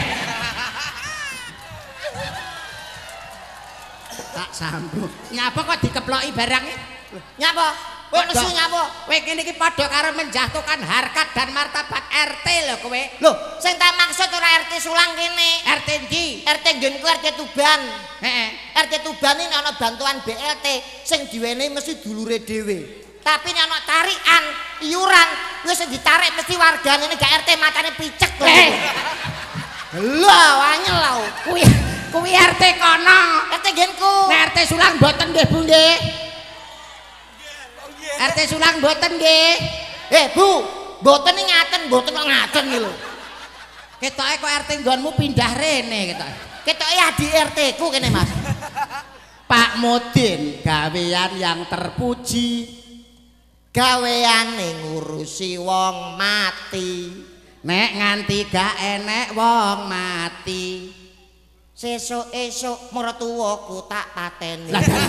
Tak sambung. Nyapa kok dikeploki barang iki?
Nyapa? Kowe nesu nyapa?
Kowe kene iki padha karo menjatuhkan harkat dan martabat R T lho kowe.
Lho, sing tak maksud ora R T Sulang kene.
R T ndi?
R T nggenku R T Tuban.
Heeh.
R T Tuban ini ana bantuan B L T sing diwenehi mesti dulure dhewe. Tapi nek ana tarikan, iuran, wis ditarik mesti wargane nek gak R T matane picek lho. Lha wanyel lho.
Kuwi kuwi R T kono.
R T nggenku.
Nek R T Sulang mboten nggih Bu nggih. R T Sulang mboten nggih.
Eh Bu, mboten iki ngaten, mboten kok ngaten iki lho.
Ketoke kok R T nggonmu pindah rene ketoke.
Ketoke adi R T ku kene Mas.
Pak Mudin gawean yang terpuji.
Gaweane ngurusi wong mati.
Nek nganti gak enek wong mati,
sesuk-esuk mertuaku tak pateni.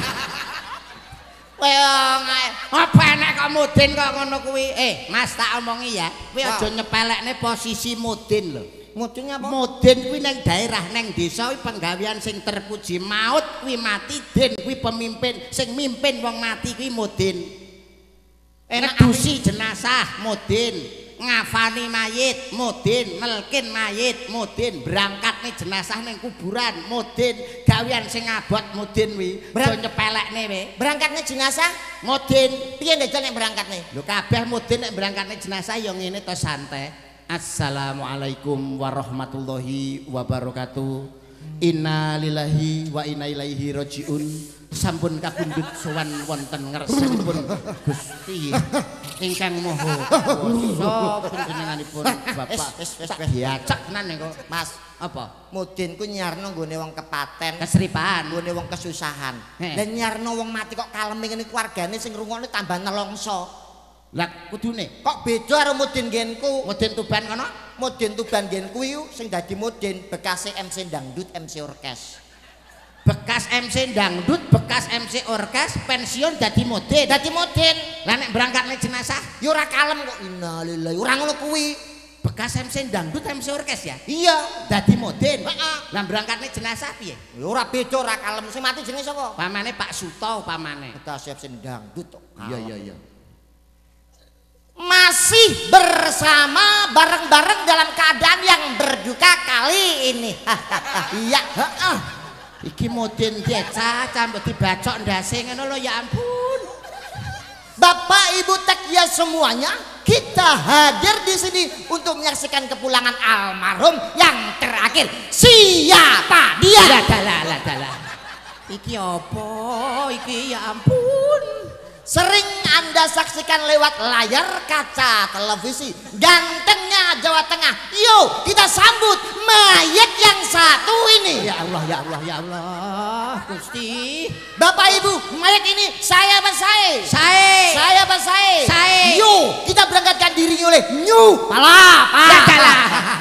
Kowe apa enek kok Mudin kok ngono kuwi? Eh, Mas tak omongi ya, kowe aja nyepelekne posisi Mudin lho.
Mudin apa?
Mudin kuwi nang daerah nang desa kuwi penggawean sing terpuji. Maut kuwi mati, din kuwi pemimpin sing mimpin wong mati kuwi Mudin. Ngedusi jenazah Mudin, ngafani mayit Mudin, nelkin mayit Mudin, berangkat nih jenazah ning kuburan Mudin, gawean sing abot Mudin wi, aja nyepelekne we.
Berangkatnya jenazah
Mudin,
piye ndajal nek berangkatne?
Lho kabeh Mudin nek berangkatne jenazah ya ngene to santai. Assalamualaikum warahmatullahi wabarakatuh. Inna lillahi wa inna ilaihi rajiun. Sampun kapundhut sowan wonten ngersanipun Gusti ingkang Maha Kuwasa panjenenganipun Bapak sak diacak tenan kok
Mas.
Apa?
Mudin ku nyarno nggone wong kepaten,
keseripan,
nggone wong kesusahan. Lah nyarno wong mati kok kalem ngene keluargane sing ngrungokne tambah nelongso.
Lah kudune
kok beda karo Mudin nggenku.
Mudin Tuban kono?
Mudin Tuban nggenku iku sing dadi Mudin bekas M C dangdut, M C orkes.
Bekas M C dangdut, bekas M C orkes, pensiun dadi Mudin.
Dadi Mudin.
Lah nek berangkatne jenazah
ya ora kalem kok. Innalillahi. Ora ngono kuwi.
Bekas M C dangdut, M C orkes ya?
Iya,
dadi Mudin.
Heeh.
Lah berangkatne jenazah piye?
Ya ora beda, ora kalem. Sing mati jenenge sapa?
Pamane Pak Suto pamane.
Kita siap sing dangdut kok.
Iya iya iya.
Masih bersama bareng-bareng dalam keadaan yang berduka kali ini. Iya, heeh.
Iki Mudin deca cambet dibacok ndase ngono lho ya ampun.
Bapak Ibu Takya semuanya, kita hadir di sini untuk menyaksikan kepulangan almarhum yang terakhir. Siapa dia?
Lah dalah lah dalah. Iki apa? Iki ya ampun.
Sering Anda saksikan lewat layar kaca televisi. Gantengnya Jawa Tengah. Yuk kita sambut mayat yang satu ini.
Ya Allah, ya Allah, ya Allah, Gusti.
Bapak Ibu, mayat ini saya apa saya?
Saya.
Saya apa saya?
Saya.
Yuk kita berangkatkan dirinya oleh Nyu Palapa.
Ya dalah.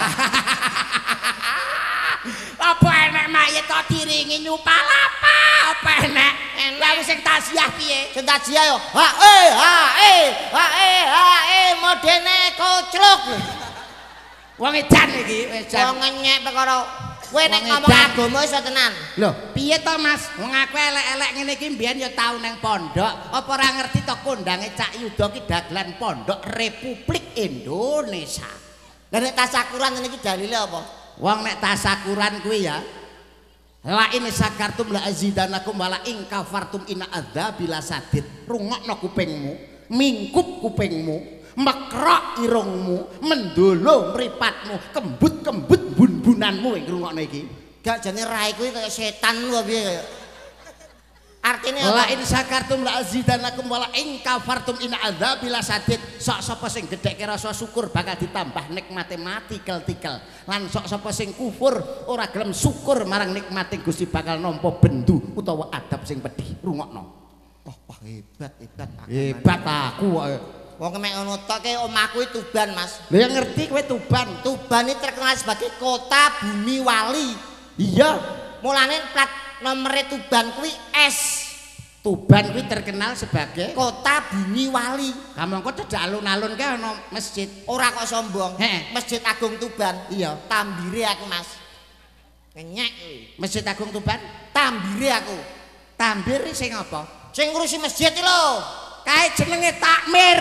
Apa enek mayat kok diringi Nyu Palapa? Apa enek? Lah wis sing taziah piye?
Sing taziah yo. Ha eh ha eh ha eh ha eh modene kocluk.
Wong edan iki, edan.
Wong ngenyek perkara. Kowe nek ngomong agama iso tenan.
Lho, piye to Mas? Wong aku elek-elek ngene iki mbiyen ya tau nang pondok. Apa ora ngerti to kondange Cak Yuda ki dagelan Pondok Republik Indonesia.
Lah nek tasakuran niki dalile apa?
Wong nek tasakuran kuwi ya la in sakartum la azidanakum wala in kafartum inna adzabi lasadid. Rungokno kupingmu, mingkup kupingmu, mekrok irungmu, mendolo mripatmu, kembut-kembut bun-bunanmu ing ngrungokno iki.
Gak jane rai kuwi kaya setan lho piye kaya. Artine
La
apa?
in sakartum la azidanakum wala in kafartum inna adzabi lasadid. Sok sapa sing gedhekke rasa syukur bakal ditambah nikmate mati tikel-tikel. Lan sok sapa sing kufur ora gelem syukur marang nikmate Gusti bakal nampa bendu utawa adab sing pedih. Rungokno.
Wah, wah hebat hebat.
Hebat aku kok.
Wong mek ngono tok ke omahku Tuban, Mas.
Lha yang ngerti kowe Tuban.
Tuban ini terkenal sebagai kota bumi wali.
Iya,
Mulane plat nomere Tuban kuwi S.
Tuban kuwi terkenal sebagai
Kota bumi wali.
kamu kok cedak alun-alun kae ana masjid.
Ora kok sombong.
Heeh.
Masjid Agung Tuban.
Iya.
Tambire aku, Mas. Ngenyek kuwi.
Masjid Agung Tuban.
Tambire aku.
Tambir sing apa?
Sing ngurusi masjid iki lho.
Kae jenenge takmir.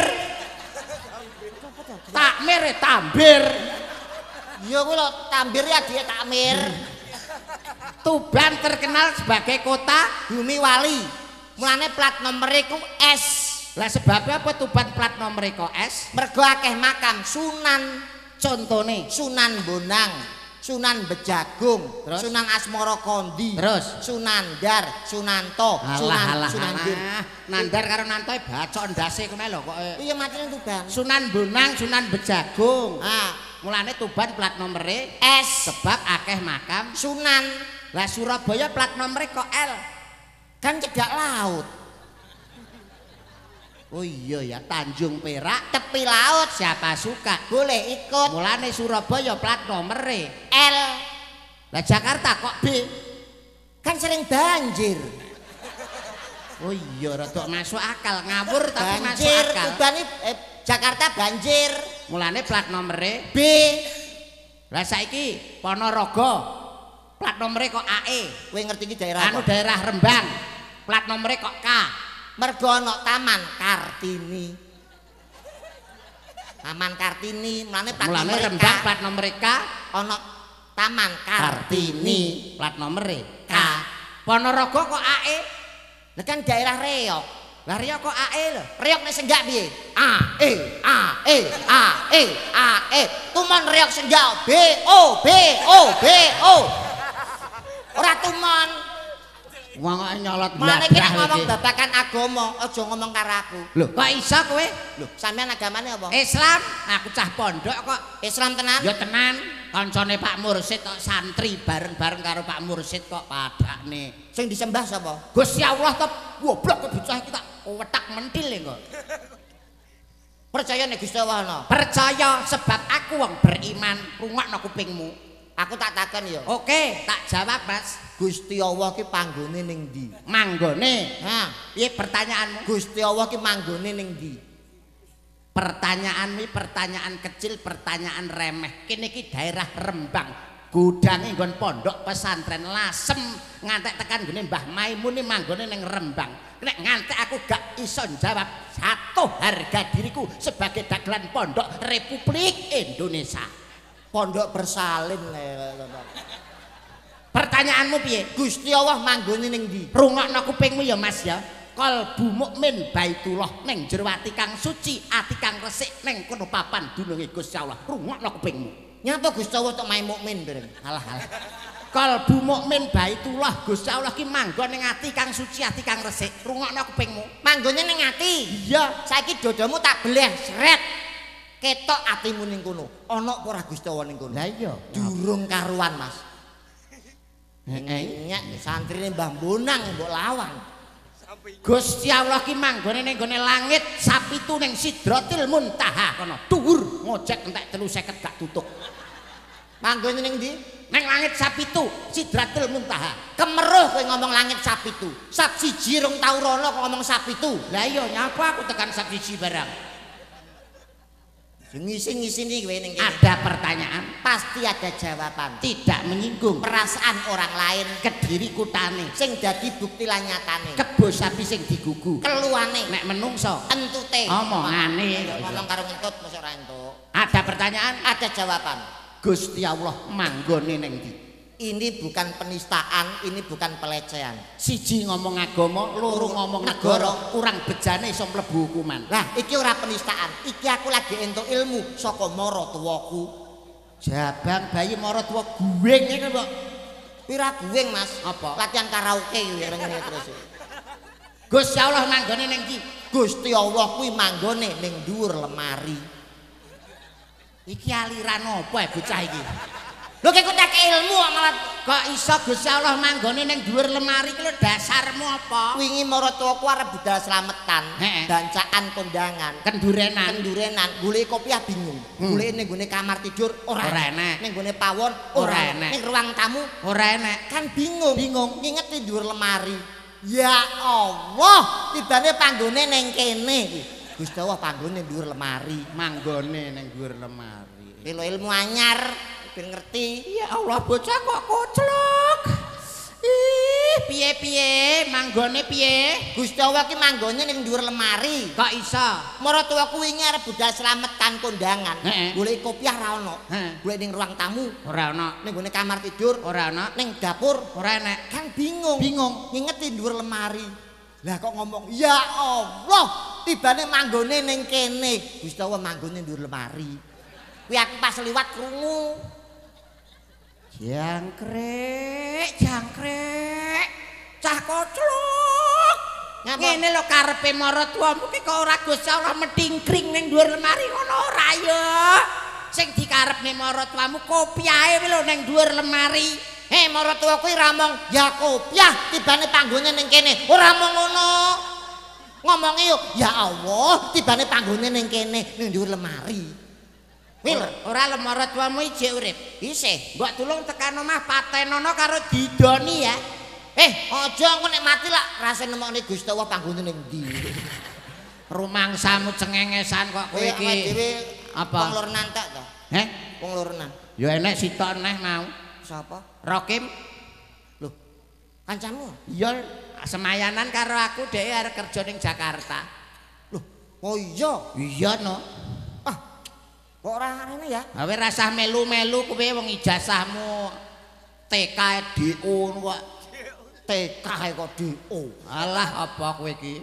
Takmir e tambir.
Iya kuwi lho, tambire adike takmir.
Tuban terkenal sebagai kota.
Bumi wali. Mulane plat nomere ku S.
Lah sebabnya apa Tuban plat nomor eko S?
Mergo akeh makam Sunan,
Contone
Sunan Bonang, Sunan Bejagung,
Terus?
Sunan Asmara Kondi,
Terus?
Sunandar, Sunanto,
Alah
Sunan
alah
Sunandir.
alah. Nandar karo Nantoe bacok ndase kene lho kok. eh.
Iya macane Tuban.
Sunan Bonang, Sunan Bejagung.
Ah,
Mulane Tuban plat nomere
S
sebab akeh makam.
Sunan
Lah Surabaya plat nomere kok L.
kan cedak laut,
Oh iya ya, Tanjung Perak
tepi laut
siapa suka.
boleh ikut.
Mulane Surabaya plat nomere.
L
Lah Jakarta kok B.
kan sering banjir.
Oh iya rada masuk akal, ngawur tapi masuk
Banjir
akal.
Tuban ini, eh, Jakarta banjir.
Mulane plat nomere.
B
Lah saiki Ponorogo plat nomere kok A E.
kowe ngerti iki daerah
Anu
apa?
daerah Rembang plat nomere kok K.
Mergo ana Taman Kartini. Taman Kartini, mulane plat
Mulane
nomor
Rembang
K.
plat nomere K.
Ana Taman Kartini.
Kartini plat nomere K. Ponorogo kok A E.
Lah kan daerah Reok.
Lah riyo kok A E lho.
Reok nek senggak piye? A E A E A E A E. Tumon reok senggak B O B O B O. Ora tumon.
Wong kok nyolot
Mulane iki nek
blabrah
ngomong
iki.
babakan agama, aja ngomong karo aku.
Lho, kok iso kowe?
Lho, sampean agamane apa?
Islam, aku cah pondok kok.
Islam tenan?
Ya tenan, kancane Pak Mursid kok santri bareng-bareng karo Pak Mursid kok padakne.
Sing disembah sapa?
Gusti Allah to goblok kok bocah iki tak wetak mentil e kok.
Percaya nek Gusti Allah ana.
Percaya sebab aku wong beriman, rungokno kupingmu.
Aku tak takon ya.
Oke, tak jawab, Mas.
Gusti Allah ki panggone ning ndi?
Manggone.
Nah,
Piye pertanyaanmu?
Gusti Allah ki manggone ning ndi?
Pertanyaan ini pertanyaan kecil, pertanyaan remeh. Kini ki daerah Rembang. Gudange nggon pondok pesantren Lasem ngantek tekan gone Mbah Maimun iki manggone ning Rembang. Nek ngantek aku gak iso jawab satu harga diriku sebagai dagelan pondok Republik Indonesia.
Pondok bersalin.
Pertanyaanmu piye?
Gusti Allah manggone ning ndi?
Rungokno kupingmu ya Mas ya. Kalbu mukmin Baitullah ning jero ati kang suci, ati kang resik ning kono papan dununge Gusti Allah. Rungokno kupingmu.
Nyapa Gusti Allah tok main mukmin bareng.
Alah alah. Kalbu mukmin Baitullah Gusti Allah ki manggon ning ati kang suci, ati kang resik. Rungokno kupingmu.
Manggone ning ati.
Iya,
Saiki dodomu tak beleh sret. Ketok atimu ning kono. Ana apa ora Gusti Allah ning kono?
lah iya.
Durung karuan, Mas.
Heeh.
Nyek santrine Mbah Bonang mbok lawan.
Gusti Allah ki manggone ning gone langit sapitu ning Sidratil Muntaha kono. Dhuwur ngojek entek telu seket gak tutuk.
Manggone ning ndi?
Ning langit sapitu Sidratil Muntaha.
Kemeruh kowe ngomong langit sapitu. Sab siji rong tau rono kok ngomong sapitu.
Lah iya nyapa aku tekan sak siji barang.
Ngisi-ngisi kowe ning kene.
Ada pertanyaan,
Pasti ada jawaban.
tidak menyinggung
Perasaan orang lain
kediri kutane,
sing dadi bukti lan nyatane.
kebo sapi sing digugu.
Keluane
Nek menungso
entute.
omongane
ngomong karo ngentut mesti ora entuk.
ada Ada pertanyaan,
ada jawaban.
Gusti Allah manggone ning ndi?
Ini bukan penistaan, ini bukan pelecehan.
Siji ngomong agama, loro ngomong negara, kurang bejane iso mlebu hukuman.
Lah, iki ora penistaan. Iki aku lagi entuk ilmu saka maratuwaku.
Jabang bayi maratuwa guwing iki kok.
Pira guwing, Mas?
Apa?
Latihan karaoke ya ngene terus.
Gusti Allah manggone ning ndi?
Gusti Allah kuwi manggone ning dhuwur lemari.
Iki aliran apa bocah iki?
Lho kok tak ilmu malah
kok iso Gusti Allah manggone ning dhuwur lemari ki lho dasarmu apa?
wingi maratuwaku arep budal slametan,
Heeh.
dancaan kondangan,
Kendurenan.
kendurenan, golek kopiah bingung.
Hmm.
Golek ning gone kamar tidur ora
Ora enek.
Ning gone pawon
Ora
ora
enek.
Ning ruang tamu
Ora enek.
kan bingung.
Bingung.
Ngingeti dhuwur lemari. Ya Allah, tibane panggone ning kene iki. Gusti Allah panggone dhuwur lemari.
Manggone ning dhuwur lemari.
Lho ilmu anyar ben ngerti.
Ya Allah bocah kok koclok. Ih, piye-piye manggone piye?
Gusti Allah ki manggone ning dhuwur lemari.
Kok iso?
Maratuwaku wingi arep budal slametan kondangan.
Heeh.
Golek kopiah ra ono.
Heeh.
Golek ning ruang tamu,
Ora ana.
ning gone kamar tidur,
Ora ana.
ning dapur,
Ora enek.
kan bingung.
Bingung.
Ngingeti dhuwur lemari. Lah kok ngomong, "Ya Allah, tibane manggone ning kene." Gusti Allah manggone dhuwur lemari. Kuwi aku pas liwat krungu.
Jangkrik, jangkrik. Cah koclok.
Ngapa?
Ngene lho karepe maratuwamu ki kok ora Gusti Allah metingkring ning dhuwur lemari ngono ora ya. Sing dikarepne maratuwamu kopiahe kuwi lho ning dhuwur lemari.
Heh, maratuwaku ora mong, "Ya kopiah tibane panggone ning kene." Ora mong ngono. Ngomongi yo, "Ya Allah, tibane panggone ning kene ning dhuwur lemari." Wil,
Ora le maratuwamu ijek urip.
isih.
Mbok tulung tekan omah patenono karo didoni ya.
Eh, aja engko nek mati lak rasane nemokne Gusti Allah panggone ning ndi.
Rumangsamu cengengesan kok kowe
Kowe
iki.
dhewe
Apa?
wong lur nantek to.
Heh?
Wong lurenan.
Ya enek sitok neh mau.
Sapa?
Rokim.
Loh. Kancamu?
Ya semayanan karo aku dhek arep kerja ning Jakarta.
Loh, oh iya.
Iya no.
Ah. Kok ora ngene ya?
Awe rasah melu-melu kowe wong ijazahmu T K D O kok.
T K kok D O.
Alah apa kowe iki?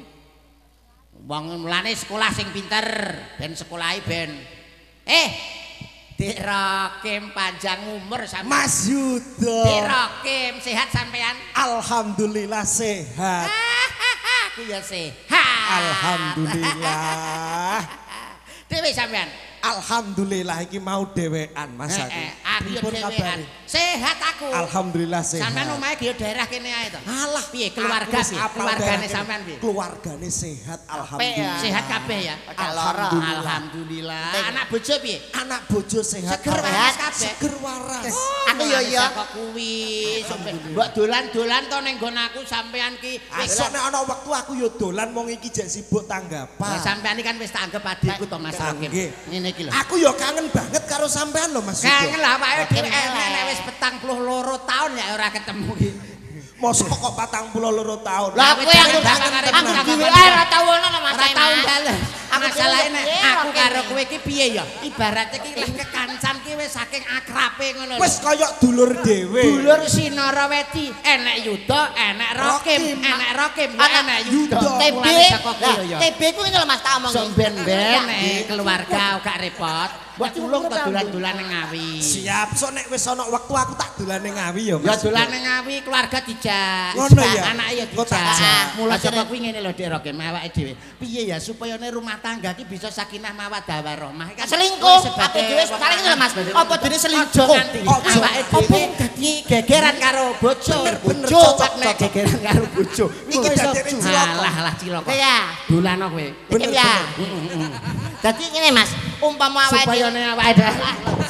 Wong mulane sekolah sing pinter, ben sekolahi ben. Eh, Dik Rokim panjang umur sampean.
Mas Yudo.
Dik Rokim sehat sampean?
Alhamdulillah sehat.
Aku ya sehat.
Alhamdulillah.
Dewe sampean?
Alhamdulillah iki mau dhewean Mas
Eh,
aku.
eh, aku ya
Pripun
dhewean.
kabare?
Sehat aku.
Alhamdulillah sehat.
Sampean omahe ki daerah kene ae to.
Alah
Piye keluarga
aku wis
piye?
apal
Keluargane
daerah kene.
sampean piye?
Keluargane sehat alhamdulillah.
Sehat kabeh ya.
Alhamdulillah.
Alhamdulillah. Anak bojo piye?
Anak bojo sehat.
Seger waras kabeh.
Seger waras.
Aku yo yo.
Kok kuwi sampe mbok dolan-dolan to ning nggon aku sampean ki wis
Esuk nek ana wektu aku yo dolan wong iki jek sibuk
Lah
tanggapan.
sampean iki kan wis tak anggap adikku to Mas Rokim.
Nggih.
Ngene iki lho.
Aku yo kangen banget karo sampean lho Mas Yudo.
Kangen lah awake dhewe enek nek wis petang puluh loro taun ya ora ketemu iki.
Mosok kok patang puluh loro tahun.
Lah
Kowe
kowe
jangan
aku
bakal arep
aku
bakal
dhewe
bakal.
ae ora tau ono Mas.
Ora tau ndalen.
Aku
Masalahnya
dhewe
nek
piye
aku
kok
karo
kene?
kowe iki piye ya? Ibaratnya iki lek kekancan ki wis saking akrabe ngono lho.
Wis kaya dulur dhewe.
Dulur Sinaraweti, enek Yuda, enek Rokim,
Rokim.
enek Rokim,
Anak
enek Yuda.
Yuda.
T B.
Mulane saka
Lah,
kowe ya.
T B ku ngene lho Mas tak omong.
Somben-ben nek keluarga gak repot. Mbok tulung to dolan-dolan ning Ngawi.
Siap, sok nek wis ana wektu aku tak dolan ning Ngawi ya
Ya
Mas.
dolan ning Ngawi keluarga dijak.
Ngono ya?
Anake ya
Kok tak
dijak.
jak?
Mula saka kuwi ngene lho Dik Rokim awake dhewe. Piye ya supaya nek rumah tangga ki bisa sakinah mawaddah warahmah kan.
Selingkuh,
kowe sebagai
aku dhewe
wong
saling lho Mas.
lanang,
Apa dene selingkuh?
Ojo nganti
Ojo.
awake dhewe dadi gegeran karo bojo.
Bener-bener
Bojo
cocok,
nek
cocok.
gegeran karo bojo.
Iki dadine cilaka.
Alah lah cilaka.
Iya.
Dolano kowe.
Bener ya. Dadi ngene Mas, umpama awake
Supaya
dhewe
nek awake dhewe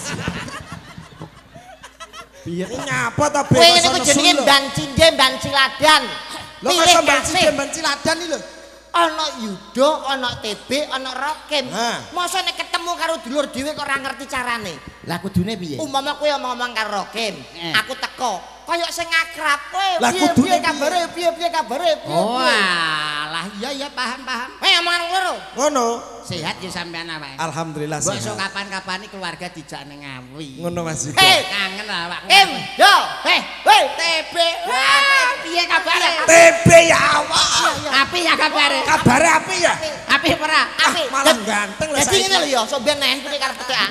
Piye nyapa ta
kowe ngene ku jenenge mban cinde mban ciladan.
Lho
Pilih
masa mbak
kasih.
Ciden mbak Ciladan iki lho.
Ana Yuda, ana T B, ana Rokim.
Ha.
Masa nek ketemu karo dulur dhewe kok ora ngerti carane.
lah kudune piye?
Umpama kowe ngomong karo Rokim,
Eh.
aku teko, kaya sing akrab kowe.
Lah,
Piye
kudune
piye
piye?
kabare? Piye piye kabare? Piye,
Oh,
piye?
Alah, iya iya paham paham.
Eh omongan loro.
Ngono.
Sehat ya sampean awake.
Alhamdulillah
Mbok
sehat.
kapan-kapan iki keluarga dijak ning Ngawi.
Ngono Mas Yuda.
Hei,
Kangen awakku.
Kim, yo.
Eh,
Hei,
T B. Wah, piye kabare?
T B ya awak.
Apik ya kabare?
Kabare api ya?
Apik ora?
apik.
Malah ganteng lah
Jadi ngene lho ya, sok ben neh kuwi karep petik.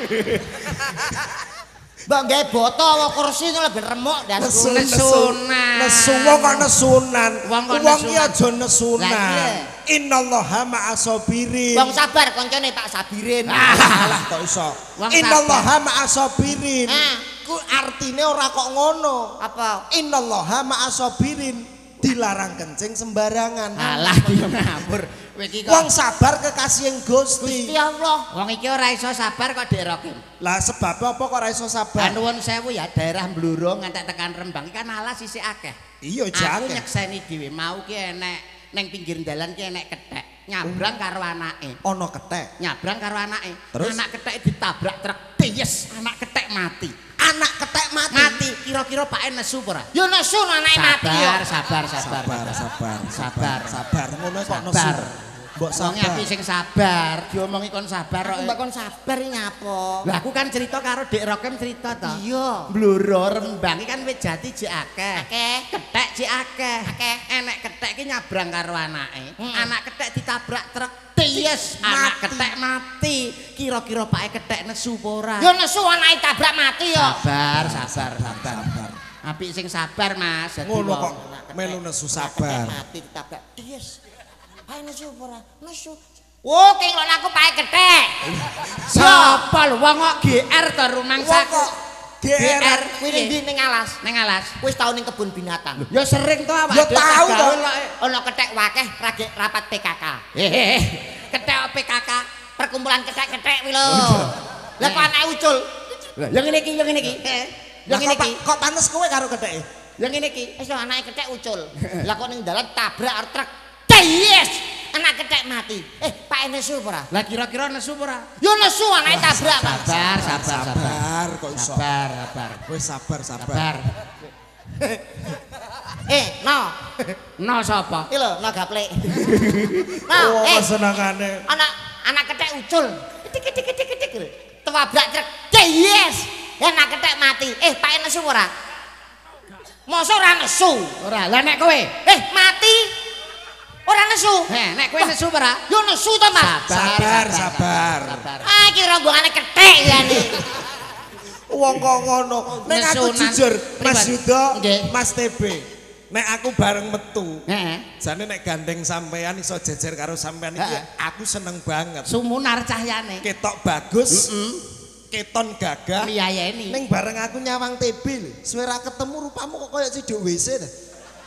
Mbak gawe boto apa kursi itu lebih remuk dan
Nesu,
nesunan.
nesu, wong kok nesunan.
Wong kok
Wong iki
nesunan.
aja nesunan.
Lah iya.
Innallaha ma'asabirin.
Wong sabar koncone Pak Sabirin.
Alah kok iso.
Wong
Innallaha ma'asabirin.
Ah.
Ku artine ora kok ngono.
Apa?
Innallaha ma'asabirin. Dilarang kencing sembarangan.
Alah dia ngabur. Kowe iki kok
Wong sabar kekasih Gusti.
Gusti Allah.
wong iki ora iso sabar kok Dek Rokim.
Lah sebabnya apa kok ora iso sabar?
Nuwun sewu ya daerah Bluro ngantek tekan Rembang iki kan alas isih akeh.
Iya
Aku
jake.
nyekseni dhewe mau ki enek ning pinggir dalan ki enek kethek nyabrang karo anake.
Ono kethek.
Nyabrang karo anake.
Terus?
Anak kethek ditabrak truk. Yes, anak kethek mati.
Anak kethek mati.
Mati. Kira-kira pake nesu apa ora?
Yo nesu anake mati yo.
Sabar, sabar, sabar.
Sabar, sabar,
Sabar.
sabar. Ngono kok nesu.
Sabar.
Mbok
Wong
sabar.
api sing sabar, diomongi kon sabar kok.
Mbak kon sabar iki nyapa?
Lah aku kan cerita karo Dek Rokem cerita to.
Iya.
Bluro Rembang iki kan wit jati jek akeh.
Akeh.
Kethek jek akeh.
Akeh.
Enek kethek iki nyabrang karo anake.
Hmm.
Anak kethek ditabrak truk. Ties, anak
Mati.
kethek mati. Kira-kira pake kethek nesu apa ora?
Yo nesu anake tabrak mati yo.
Sabar, sabar, sabar.
Sabar.
Apik sing sabar, Mas. Dadi
Ngono
wong.
kok melu nesu
Kethek
sabar.
mati ditabrak. Yes. Ayo nesu apa ora? Nesu. Oh, keng lho aku pake kethek.
Sapa lho wong kok G R to rumangsaku.
Wong kok G R.
Kuwi ning ndi ning alas?
Ning alas.
Wis tau ning kebun binatang.
Ya sering to awak.
Ya
dhewe
tau
tak
to.
gawe kok.
Ono kethek wakeh rage rapat P K K.
Hehehe. Kethek P K K.
Perkumpulan kethek-kethek kuwi lho. Lah kok anake ucul.
Lah yang ngene iki, yang ngene iki.
Lah
Yang ngene
kok
iki.
pa- kok pantes kowe karo ketheke?
Yang ngene iki.
Wis lho anake kethek ucul. Lah kok ning dalan tabrak karo truk. Yes. Anak kethek mati. Eh, Pak nesu apa ora?
Lah kira-kira nesu apa ora?
Yo nesu anake tabrak, Pak.
Sabar, sabar, sabar.
Sabar kok iso.
Sabar, sabar.
Wis sabar, sabar.
Sabar.
Eh, no.
No sapa?
Iki lho, no gaplek. No,
Oh,
eh.
senengane.
Anak anak kethek ucul. Tik tik tik tik tik. Tabrak truk. Yes. Anak kethek mati. Eh, Pak nesu apa ora? Mosok ora nesu.
Ora. Lah nek kowe?
Eh, mati. Ora nesu.
Heh, nek kowe nesu apa ora?
Yo nesu to, Mas.
Sabar, sabar.
Sabar.
Ah, iki rombongane kethek ya nih.
Wong kok ngono. Nek aku
Nesunan.
jujur, Mas
Pribadi.
Yuda,
Nggih.
Mas T B. Nek aku bareng metu.
Heeh.
Jane nek gandeng sampean iso jejer karo sampean iki
Heeh.
aku seneng banget.
Sumunar cahyane.
Ketok bagus. Keton gagah.
Miyayeni.
Ning bareng aku nyawang T B lho. Suwe ra ketemu rupamu kok koyo ciduk W C ta.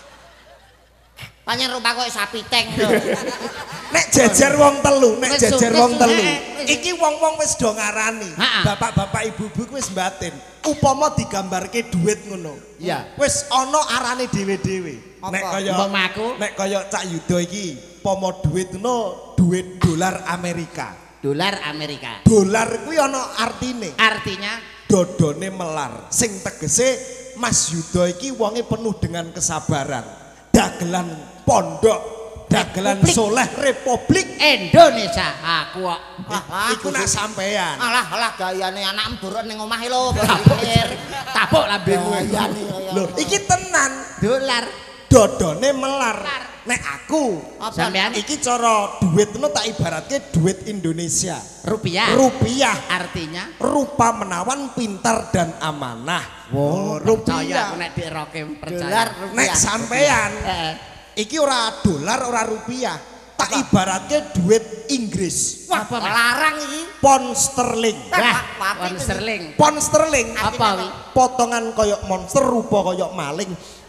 Panjen rupa koyo sapi tank lho.
Nek jejer wong telu, nek
Nesu,
jejer
nesu,
wong telu.
heeh, nesu.
Iki wong-wong wis do ngarani.
Ha-ha.
Bapak-bapak ibu-ibu wis batin. Upama digambarke duit ngono.
Iya.
Wis ana arane dhewe-dhewe.
Apa?
Nek kaya
Umpamaku?
nek kaya Cak Yuda iki, upama duit ngono, duit dolar Amerika.
Dolar Amerika.
Dolar kuwi ana artine.
Artinya
Dodone melar. Sing tegese Mas Yuda iki wonge penuh dengan kesabaran. Dagelan pondok, dagelan
Republik.
soleh Republik.
Indonesia. Aku kok.
Ah,
Iku nak sampean.
Alah, alah gayane anak mburuk ning omahe lho, pikir.
Tapuk lambemu.
Gayane kaya.
Lho, iki tenan.
Dolar.
Dodone melar.
Melar.
Nek aku
Apa?
Sampean
iki cara duit no tak ibaratke duit Indonesia.
rupiah.
Rupiah.
Artinya
Rupa menawan pintar dan amanah. Oh,
percaya aku
rupiah.
nek Dik Rokim percaya.
Dolar
Nek
rupiah.
sampean
Heeh.
iki ora dolar ora rupiah. Tak ibaratke duit Inggris.
Wah,
Apa, Mas?
larang iki.
Pound sterling.
Wah,
Wah,
pound
itu.
sterling.
Pound sterling.
Apa wi?
Potongan koyok monster, rupa koyok maling.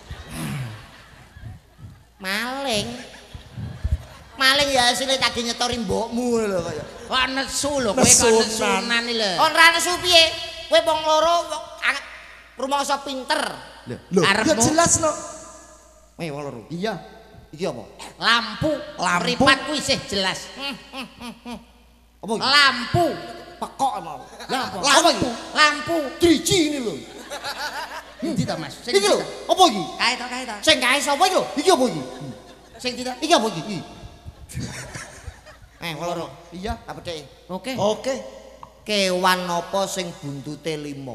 Maling. Maling ya hasilnya tadi nyetori mbokmu lho kaya.
Kok nesu lho kowe kok
Nesunan.
nesunan iki lho.
Kon ra nesu piye? Kowe wong loro wong anget rumangsa pinter.
Loh, ya
Arepmu?
jelas no.
Eh wong loro.
Iya.
Iki apa?
Lampu.
Lampu.
Mripatku isih jelas.
Apa iki?
Lampu.
Pekok emang.
Lah apa?
Apa
Apa
iki?
iki? Lampu.
Driji ini lho.
Endi to Mas? Sing
Iki lho,
ndi to?
apa iki?
Kae to, kae to.
Sing gawe sapa iki lho? Iki apa iki?
Sing ndi to?
Iki apa iki? Eh, loro.
Iya.
Tak bedheki.
Oke.
Oke.
Kewan apa sing buntute lima?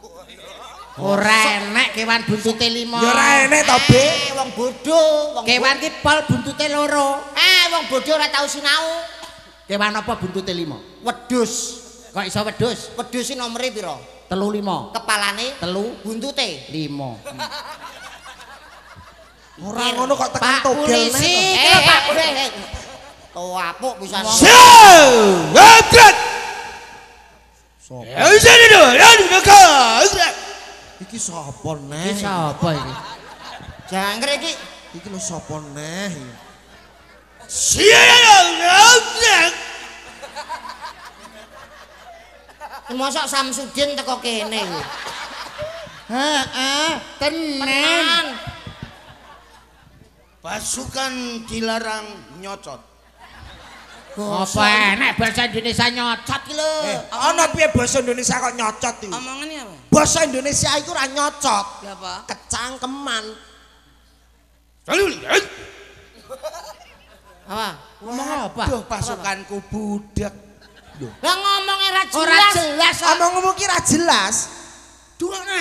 Ora enek kewan buntute lima.
Ya ora enek to, Be.
Eh, wong bodoh, wong
Kewan ki pol buntute loro.
Eh, wong bodoh ora tau sinau.
Kewan apa buntute lima?
Wedhus.
Kok iso wedhus?
Wedhus iki nomere pira?
Telu lima.
Kepalane
Telu
buntute
lima.
Ora ngono kok tekan
Pak
togel
polisi.
nek.
Eh, Pak polisi. Oh, apuk pisan.
Ngabret. Sopo? Ya wis lho, ya ndeka. Iki sapa neh?
Iki sapa iki?
Jangkrik iki
Iki lho sapa neh?
mosok Samsudin teko kene iki.
Heeh, tenan.
Tenan.
Pasukan dilarang nyocot.
Apa enek bahasa Indonesia nyocot ki lho.
Eh, ana piye basa Indonesia kok nyocot iki?
Omongane apa?
Basa Indonesia iku ora nyocot.
Ya apa?
Kecangkeman.
Apa?
Ngomong apa?
Duh, pasukanku budak.
Lah ngomong ora
Ora
jelas.
jelas.
Omong-omong ki ra jelas.
Dua nah.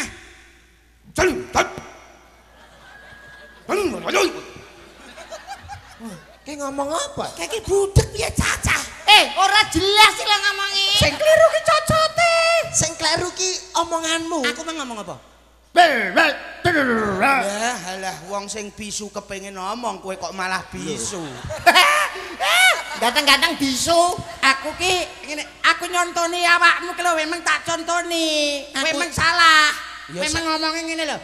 Ki ngomong apa?
Kayak budak piye cacah.
Eh, ora jelas sih lah ngomongi.
Sing kleru ki cocote. Sing kleru ki omonganmu.
Aku mah ngomong apa?
Bel bel.
Ya, halah wong sing bisu kepengin ngomong kowe kok malah bisu.
Ganteng-ganteng bisu.
Aku ki ngene, aku nyontoni awakmu ki lho, memang tak contoni.
Aku-
Memang salah.
Ya,
Memang
sa-
ngomongnya ngene lho.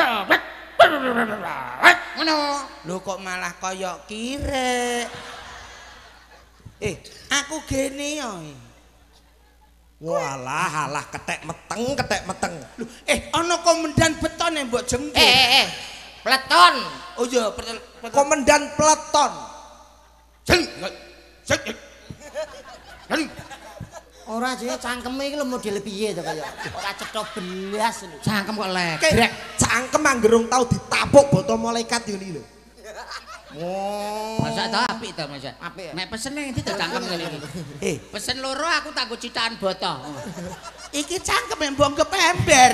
Ngono.
Lho kok malah kaya kire. Eh, aku gene yo.
Walah, alah ketek meteng, ketek meteng.
Lho, eh ana komandan beton yang mbok
Eh,
jengke.
eh, eh. Peleton.
Oh iya, petel.
Komandan peleton.
Jeng. Jeng. Jeng.
Ora jenenge cangkeme iki lho model piye to kaya. Ora cetha belas lho.
Cangkem kok
Kayak
legrek.
cangkem anggerung tau ditapuk boto malaikat yuli lho.
Oh.
Masa ta apik ta, Mas?
Apik ya?
Nek pesen ning ndi to cangkem ngene iki?
Eh,
Pesen loro aku tak go citakan boto.
iki cangkem mbok kepember.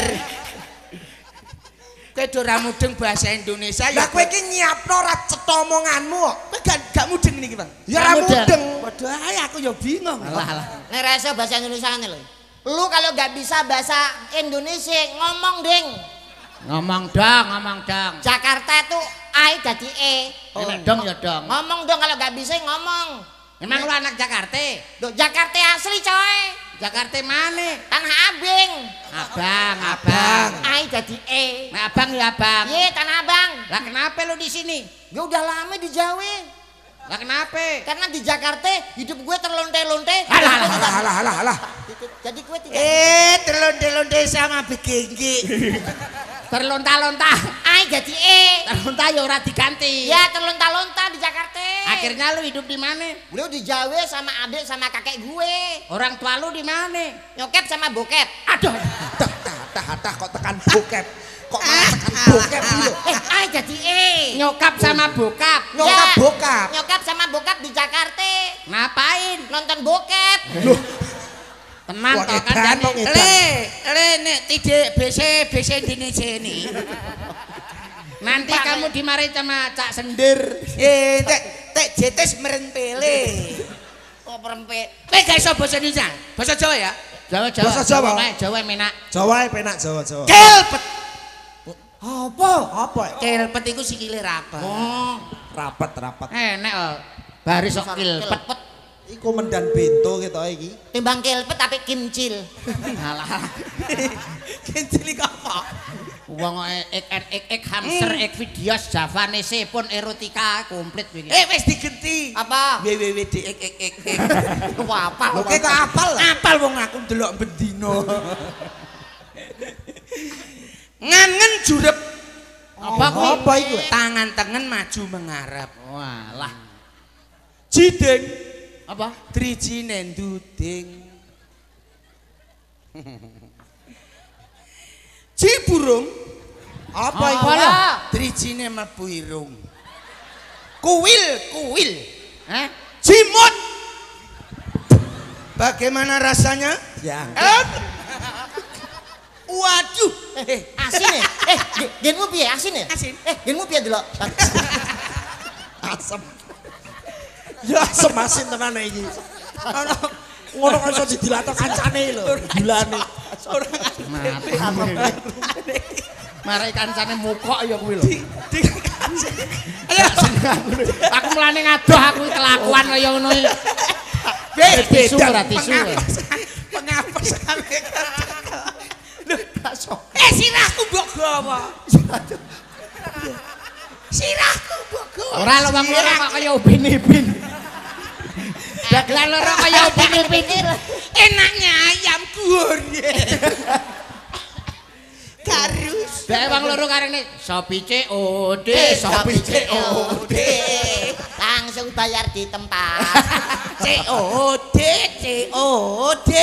Kowe do ora mudeng bahasa Indonesia
Lah
ya.
kowe iki nyiapno ora cetha omonganmu kok.
Kowe gak gak mudeng niki, Bang.
Ya ora
Mudeng.
mudeng.
Padha ae aku ya bingung.
Alah alah.
Nek ra iso bahasa Indonesia ngene lho. Lu kalau gak bisa bahasa Indonesia ngomong ding.
Ngomong dong, ngomong dong.
Jakarta tuh A jadi E.
Nek dong ya dong.
Ngomong dong kalau gak bisa ngomong.
Emang lu anak Jakarta?
Duh, Jakarta asli coy.
Jakarta mana?
Tanah Abang.
Abang, abang.
A jadi E.
Nah, abang ya abang.
Ye, Tanah Abang.
Lah kenapa lu di sini?
Ya udah lama di Jawa.
Lah kenapa?
Karena di Jakarta hidup gue terlonte-lonte.
Alah alah alah alah alah alah.
Jadi gue tidak
Eh, terlonte-lonte sama begengge.
Terlonta-lonta.
A jadi E.
Terlonta ya ora diganti.
Ya terlonta-lonta di Jakarta.
Akhirnya lu hidup di mana?
Gue di Jawa sama adik sama kakek gue.
Orang tua lu di mana?
Nyokap sama bokep.
Aduh.
Dah dah dah dah kok tekan bokep. Kok malah tekan bokep iki lho.
Eh, A jadi E.
Nyokap sama bokap.
Nyokap
Ya,
bokap.
Nyokap sama bokap di Jakarta.
Ngapain?
Nonton bokep.
Tenang
Wah,
toh kan
edan,
jane.
wong edan.
Le, le nek tidak B C B C Indonesia ini.
Nanti kamu dimarahi sama Cak Sendir.
Eh, tek tek jetes merentele.
Oh, perempet.
Kowe gak iso basa Indonesia, basa Jawa ya?
Jawa Jawa.
Bahasa Jawa.
Jawa, Jawa menak.
Jawa ae penak Jawa Jawa.
Kelpet.
Apa? Apa?
Kelpet iku sikile rapat.
Oh,
Rapat rapat.
enek oh. Baris sok kilpet.
Iku komandan bento kita iki.
Timbang kelpet tapi kimcil.
Alah.
Kencil iki apa?
Wong ek ek ek ek hamster ek videos javanese pun erotika komplit wingi.
Eh wis digenti.
Apa?
W W W D ek ek ek ek.
Wah, apa?
Lho kok apal lah.
Apal wong aku ndelok bendino. Ngangen jurep.
Apa kuwi?
Apa iku?
Tangan tengen maju mengarep.
Walah.
Jideng.
Apa?
Driji nenduding. Ciburung.
Apa iku?
Apa lah?
Drijine mlebu irung. Kuwil, kuwil.
Eh?
Jimut. Bagaimana rasanya?
Ya.
Eh. Waduh.
Eh, asin ya? Eh, genmu piye asin ya?
Asin.
Eh, genmu piye delok?
Asem. Ya asem asin tenan iki. Ono ngono kok iso didilatok kancane lho. Gulane.
Ora
Marai kancane mukok ya kuwi lho.
Ayo.
Aku mulane ngadoh aku kelakuan kaya ngono iki. Tisu ora tisu.
Pengapes sampe. Eh sirahku mbok gawa. Sirahku mbok gawa.
Ora lho wong loro kok kaya ubin-ubin. Dagelan loro kaya ubin-ubin.
Enaknya ayam goreng. Karus.
Dek wong loro karene sopi C O D, sopi C O D.
Langsung bayar di tempat.
C O D, C O D.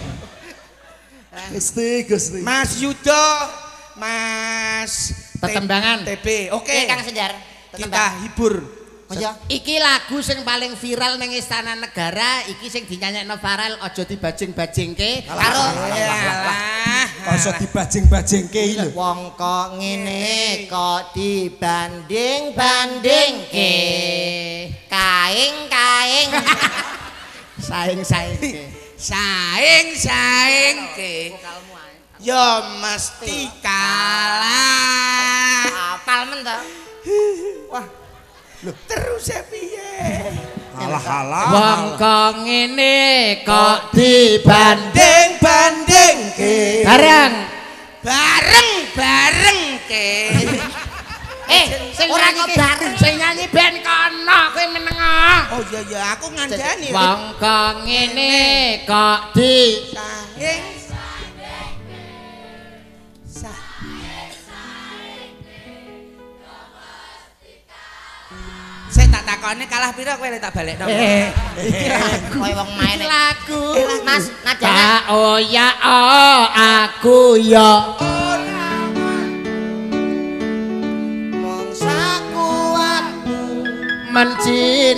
Gusti, Gusti.
Mas Yudo, Mas
Tetembangan.
T B. Oke.
Oke, Kang Sendar.
Kita hibur.
Oh ya.
Iki lagu sing paling viral ning Istana Negara, iki sing dinyanyekno Farel aja dibajing-bajingke karo
Yalah.
Masa dibajing-bajingke iki lho.
Wong kok ngene kok dibanding-bandingke. Kaing-kaing.
saing-saingke.
Saing-saing ke. Ya mesti kalah.
Apal men to.
Wah. Loh, terus ya piye?
Kalah-kalah.
Wong kok ngene kok dibanding
Banding-banding ke.
bareng.
Bareng-bareng ke.
Eh, ora kok bareng.
Sing nyanyi ben kono kowe meneng.
Oh iya iya aku ngandani.
Wong kok ngene kok di
Saing. Saya tak takone kalah piro kowe tak balekno.
Eh,
Kowe wong main.
lagu.
Mas, nadane.
Ka oh ya oh aku ya.
Mong sakuatmu
Mencin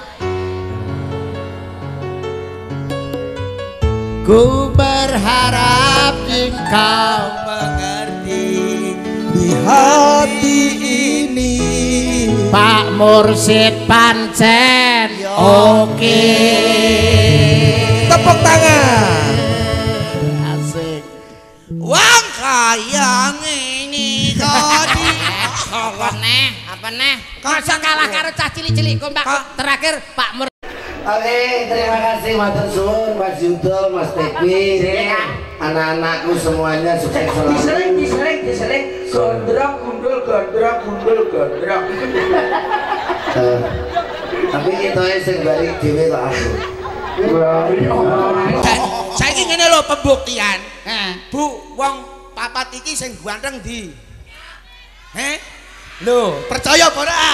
Ku berharap engkau
Mengerti
Di hati ini
Pak Mursid pancen oke.
tepuk tangan.
Asik.
wong kaya ngene kok di
apa neh? Apa neh?
Masa kalah karo cah cilik-cilik kok Mbak. Terakhir Pak Mur.
Oke, terima kasih Matur Suwun, Mas Yudo, Mas Tepi, anak-anakku semuanya sukses selalu.
Diseling, diseling, diseling, gondrong, gundul, gondrong, gundul, gondrong.
Eh, tapi kita sing balik dhewe kok aku.
Saiki ngene lho pembuktian.
Nah,
Bu, wong papat iki sing ganteng di. Heh? Lho, percaya apa ora?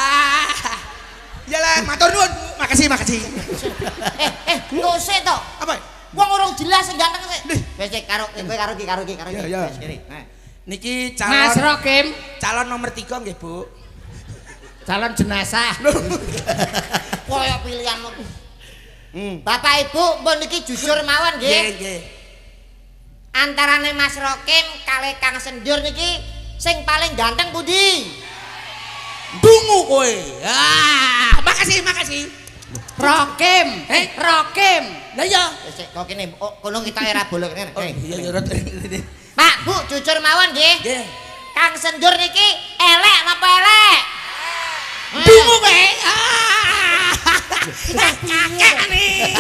Yalah, matur nuwun. Makasih, makasih.
Eh, eh, ngosek to.
Apa?
Wong urung jelas sing ganteng sik. Wis cek karo kowe karo ki karo ki karo ki.
Ya, ya.
Wis kiri. Nah.
Niki
Mas
calon
Rokim,
calon nomor tiga nggih, Bu.
calon jenazah.
Koyo pilihanmu.
Hmm.
Bapak Ibu, mbon niki jujur mawon
Nggih,
nggih.
nggih.
Antarane Mas Rokim kali Kang Sendur niki sing paling ganteng pundi?
Dungu kowe. Ah, makasih, makasih.
Rokim,
Eh?
Rokim.
Lah iya.
Wis cek kok kene oh, kono kita era bolok kene.
Oh,
Eh.
iya iya rot.
Pak, Bu, jujur mawon nggih.
Nggih.
Kang Sendur niki elek napa elek?
Dungu kowe. Ah. Kakek nih.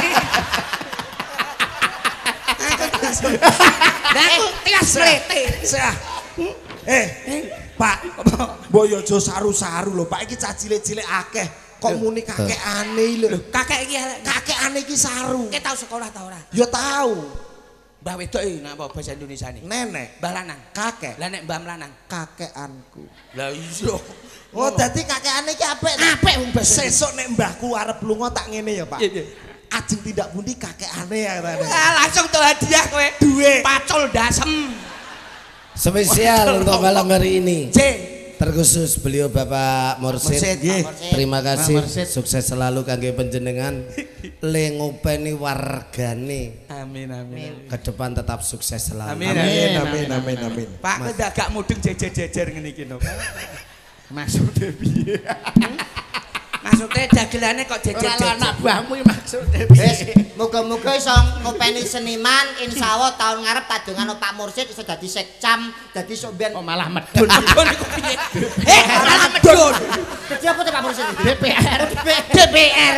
Lah aku tias mlete.
Sah. Eh, Pak, mbok yo aja saru-saru lho, Pak iki cah cilik-cilik akeh. Kok muni kakekane lho.
Kakek iki elek.
Kakekane iki saru.
Kowe tau sekolah ta ora?
Yo tahu.
Mbah wedok iki napa bahasa Indonesia nih?
Nenek,
Mbah lanang.
kakek,
Lah nek mbah lanang.
kakekanku.
Lah iya.
Oh, dadi kakekane iki apik.
Apik wong bahasa.
Sesuk nek mbahku arep lunga tak ngene ya, Pak.
Iya, iya.
Ajeng tindak pundi kakekane ya katane.
Ah, langsung tuh hadiah kowe.
Duwe.
Pacul dasem.
Spesial untuk malam hari ini.
C.
terkhusus beliau Bapak Mursid.
Nggih.
Terima kasih, sukses selalu kangge panjenengan. Le ngopeni wargane.
Amin amin.
Ke depan tetap sukses selalu.
Amin
Amin amin amin amin.
Pak kowe ndak gak mudeng jejer-jejer ngene iki no.
Maksudnya piye?
Maksudnya dagelane kok
Ora
jejer-jejer.
anak buahmu iki maksudnya
Wis,
piye?
muga-muga iso ngopeni seniman, insyaallah tahun ngarep tajongan Pak Mursid iso dadi sekcam, dadi somben.
Kok malah medun.
Medun iku piye? Eh, malah medun.
Dadi apa tuh Pak Mursid?
D P R.
D P R.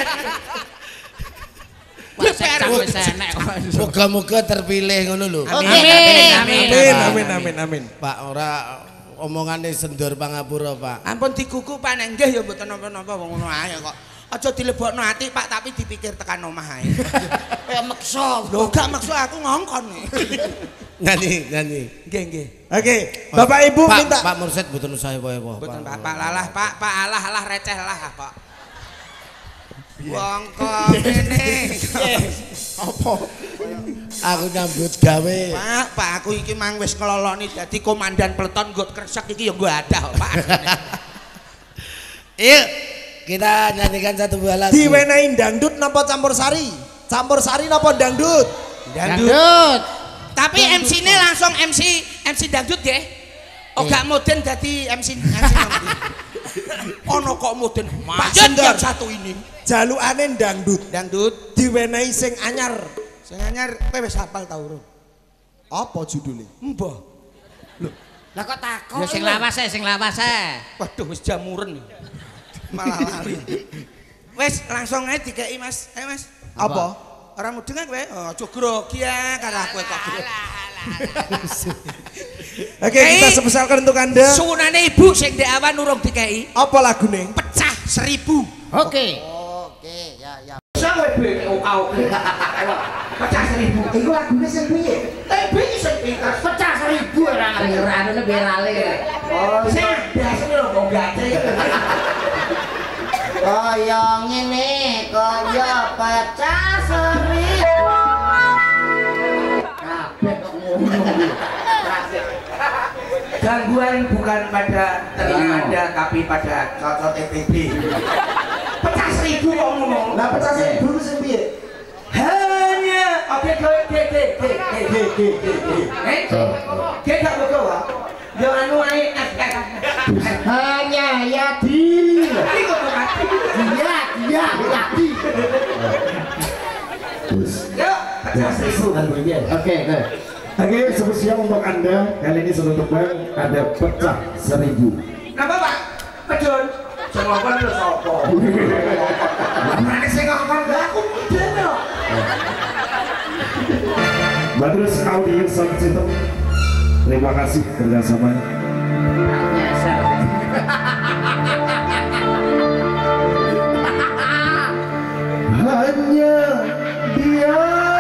D P R wis enek kok.
Moga-moga terpilih ngono lho.
Oke.
Amin.
Amin amin amin amin.
Pak ora omongane sendur pangapura, Pak.
Ampun dikuku Pak nek nggih ya mboten napa-napa wong ngono ae kok. Aja dilebokno ati Pak tapi dipikir tekan omah ae.
Kayak meksa.
Lho gak maksud aku ngongkon.
Nyanyi, nyanyi.
Nggih nggih.
Oke, Bapak Ibu
Pak,
minta
Pak Mursid mboten usah apa-apa.
Mboten Pak, Pak lalah Pak, Pak alah alah receh lah Pak. Wong kok ngene.
Apa?
Aku nyambut gawe.
Pak, Pak aku iki mang wis ngeloloni dadi komandan peleton nggot kresek iki ya nggo adah Pak.
Yuk, kita nyanyikan satu buah lagu.
diwenehi dangdut napa campur sari? Campur sari napa dangdut?
Dangdut.
Tapi M C-ne langsung M C M C dangdut nggih. Oh gak modern dadi M C M C. Ono kok modern. Pak yang satu ini.
Jalukane dangdut.
Dangdut
Diwenehi sing anyar.
sing anyar kowe wis hafal ta urung?
Apa judulnya?
Mbah.
Lah kok takon?
Ya sing lawas ae, sing lawas ae.
Waduh wis jamuren. Malah lali. Wis langsung ae dikeki Mas. Ayo Mas.
Apa?
Orang mudeng kowe. Oh, aja grogi ya karo aku kok.
Oke, kita sebesarkan untuk Anda.
Suwunane ibu sing ndek awan urung dikeki.
Apa lagune?
Pecah seribu.
Oke.
Oke, ya ya.
Sampai B O K O K. Pecah seribu. Iku lagune sing piye? Eh piye sing pinter? Pecah seribu ora ngerti.
Ora anune berale.
Oh, sing biasane lho kok gate.
Kaya ngene, kaya pecah seribu.
Kabeh kok ngono.
Gangguan bukan pada telinga Anda tapi pada cocok T V B. Pecah seribu kok ngomong. Lah pecah seribu sing piye? Hanya oke kowe ge ge ge ge ge ge. Eh? Ge gak betul ah. Yo anu ae hanya Yadi. Iku kok mati. Iya, iya, Yadi. Yo, pecah seribu kan begini. Oke, oke. Oke, spesial untuk Anda kali ini sudah tebang ada pecah seribu. Kenapa Pak? Pedun. Semua kan lu sopo. Mana sih ngomong aku pedun loh. Badrus Audience Center. Terima kasih kerjasamanya. Hanya dia.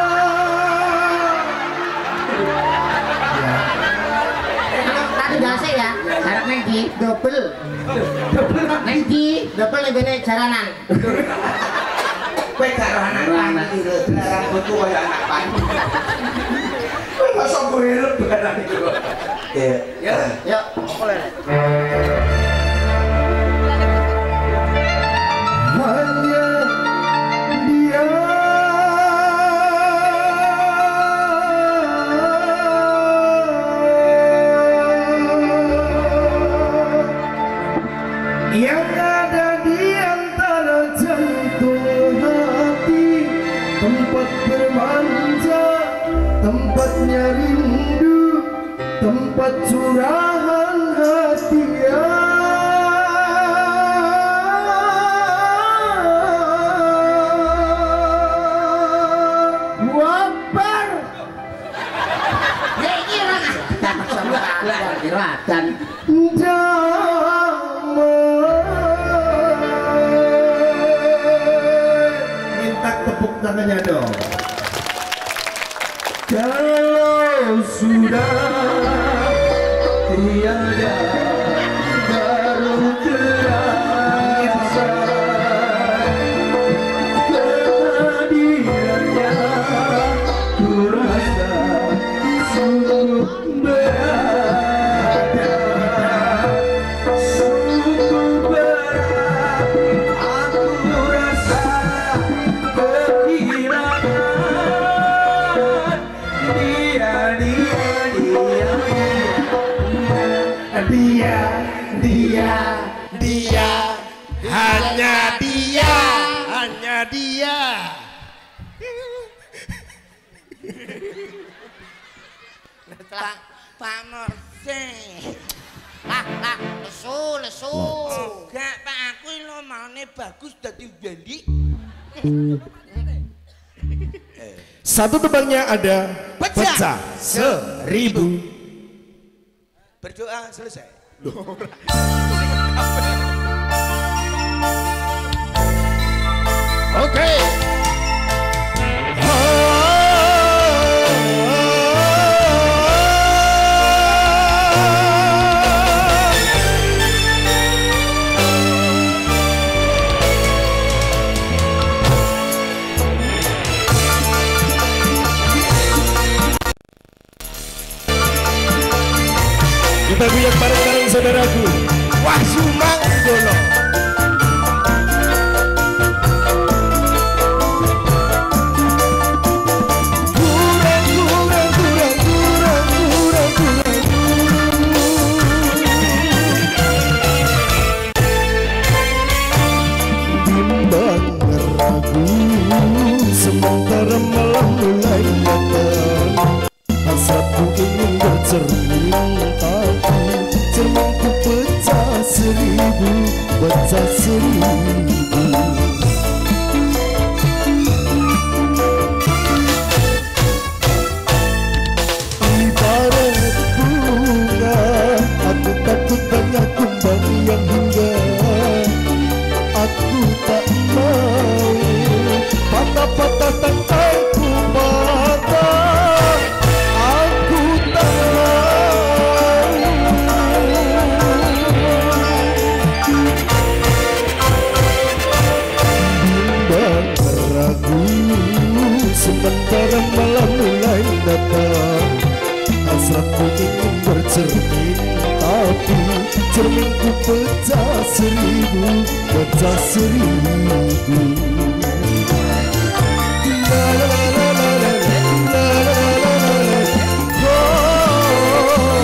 Tadi biasa ya, harap neng di double. Neng di double lebih nih jaranan.
Kowe gak roh anak panci lho, rambutku kaya anak panci. Kowe masa kowe lebaran iki kok. Ya, ya.
Yuk, boleh.
Hanya dia yang ada di antara jantung hati, tempat bermanja, tempatnya rindu, tempat curahan hati. Wabar.
Ya ini orang tak sama kalian diratan.
Minta tepuk tangannya dong. Kalau sudah tiada baru terasa kehadirannya, ku rasa sungguh berada.
dia, dia, dia, hanya dia, hanya dia.
Pak Pak Morse.
Lah, lah, lesu, lesu.
Gak Pak aku lo maune bagus dadi bendi.
Satu tebangnya ada
Pecah.
pecah seribu.
Berdoa selesai.
Oke. Kita goyang bareng-bareng saudaraku. Wahyu Manggono. Kurang, kurang, kurang, kurang, kurang, kurang. Bimbang ragu, sementara malam mulai datang. Hasratku ingin bercermin, tapi cerminku pecah seribu, pecah seribu. Ibarat bunga, aku takut banyak kumbang yang hingga. Aku tak mau patah-patah tangkaiku patah. Aku tak mau. Bimbang ragu, sementara malam mulai datang. Hasratku ingin bercermin, tapi cerminku pecah seribu, pecah seribu. La la la la la la la la la la la. Oh,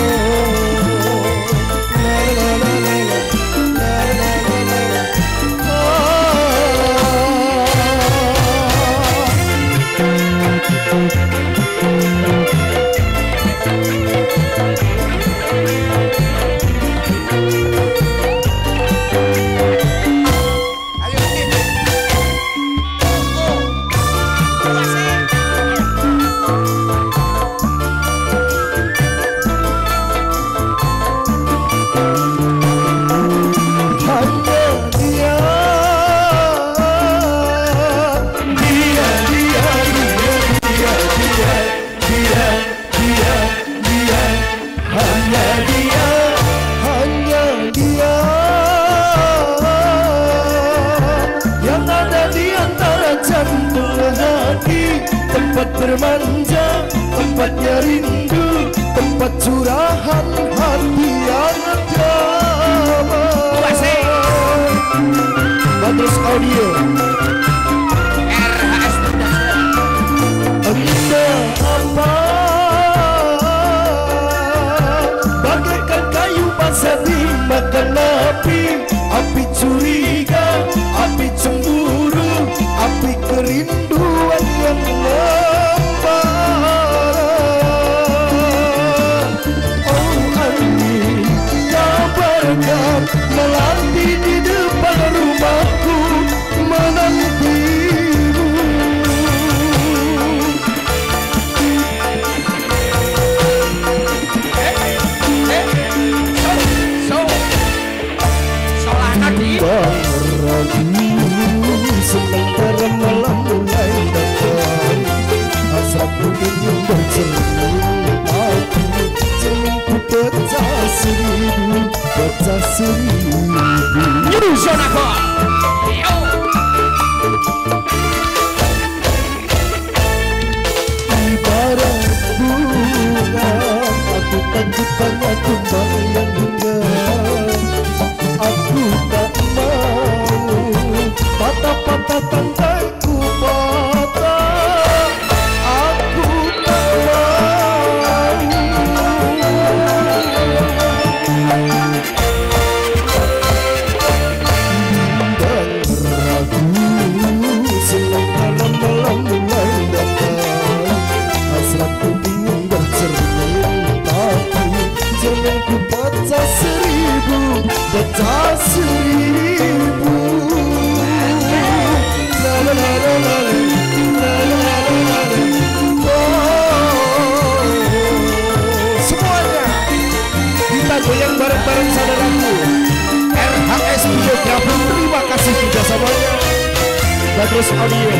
la la la la la la la la la.
Ayo kita. Oh. Kuasai.
Hanya dia, dia, dia, dia, dia, dia, dia, dia, hanya dia, hanya dia yang ada di antara jantung hati, tempat bermanja, tempatnya rindu, tempat curahan hati yang damai. Bagus audio.
R H S
Entah apa, bagaikan kayu basah dimakan api, api curiga, api cemburu, api kerinduan yang membara. Oh angin, kabarkan melati di depan rumahku menantimu.
So. Solah tadi.
Ragu, sementara malam mulai datang. Hasratku ingin bercermin, tapi cerminku pecah seribu, pecah seribu.
Nyusun aku. Yo.
Ibarat bunga, aku takut banyak kumbang yang hingga. Aku tak mau patah-patah tangkaiku patah. Aku tak mau. ku pecah seribu, pecah seribu. La la la la la la la la la la. Oh, semuanya kita goyang bareng-bareng saudaraku. R H S Videografer, terima kasih kerjasamanya. Bagus Audio.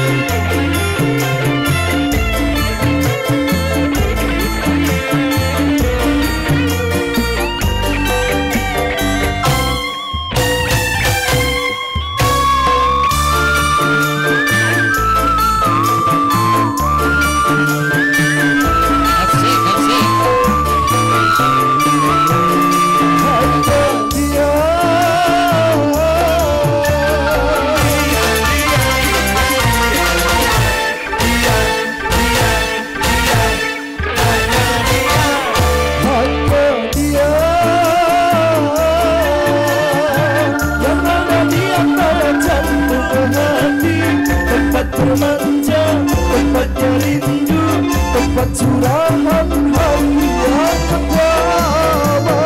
Bermanja, tempatnya rindu, tempat curahan hati yang terbawa.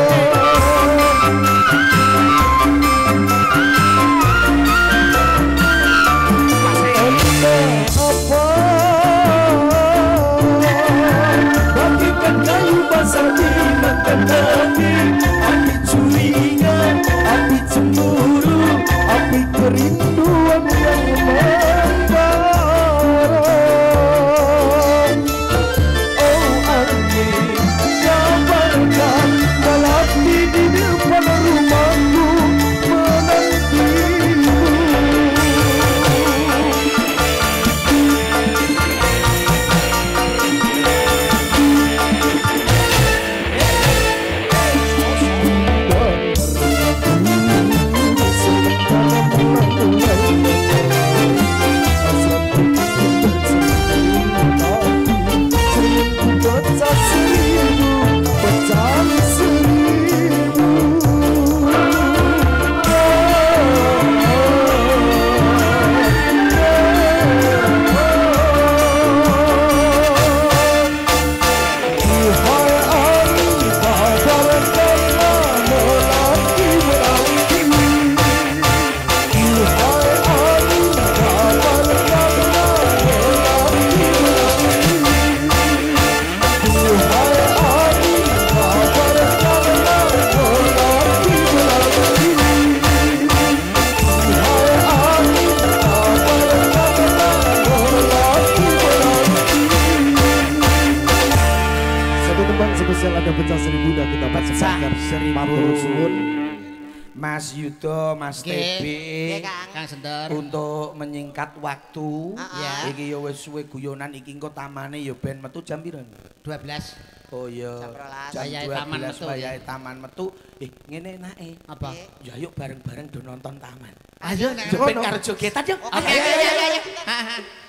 Apa? Bagikan kayu basah dimakan api, api curiga, api cemburu, api kerinduan yang
Mas Yudo, Mas Tepi,
Kang Sender,
untuk menyingkat waktu,
ya.
Iki yo wis suwe guyonan iki engko tamane yo ben metu jam piro?
dua belas.
Oh iya. Jam dua belas wayahe taman metu. Eh ngene enake.
Apa?
Ya yuk bareng-bareng do nonton taman.
Ayo nek
ben karo jogetan yo.
Oke, ayo ayo ayo.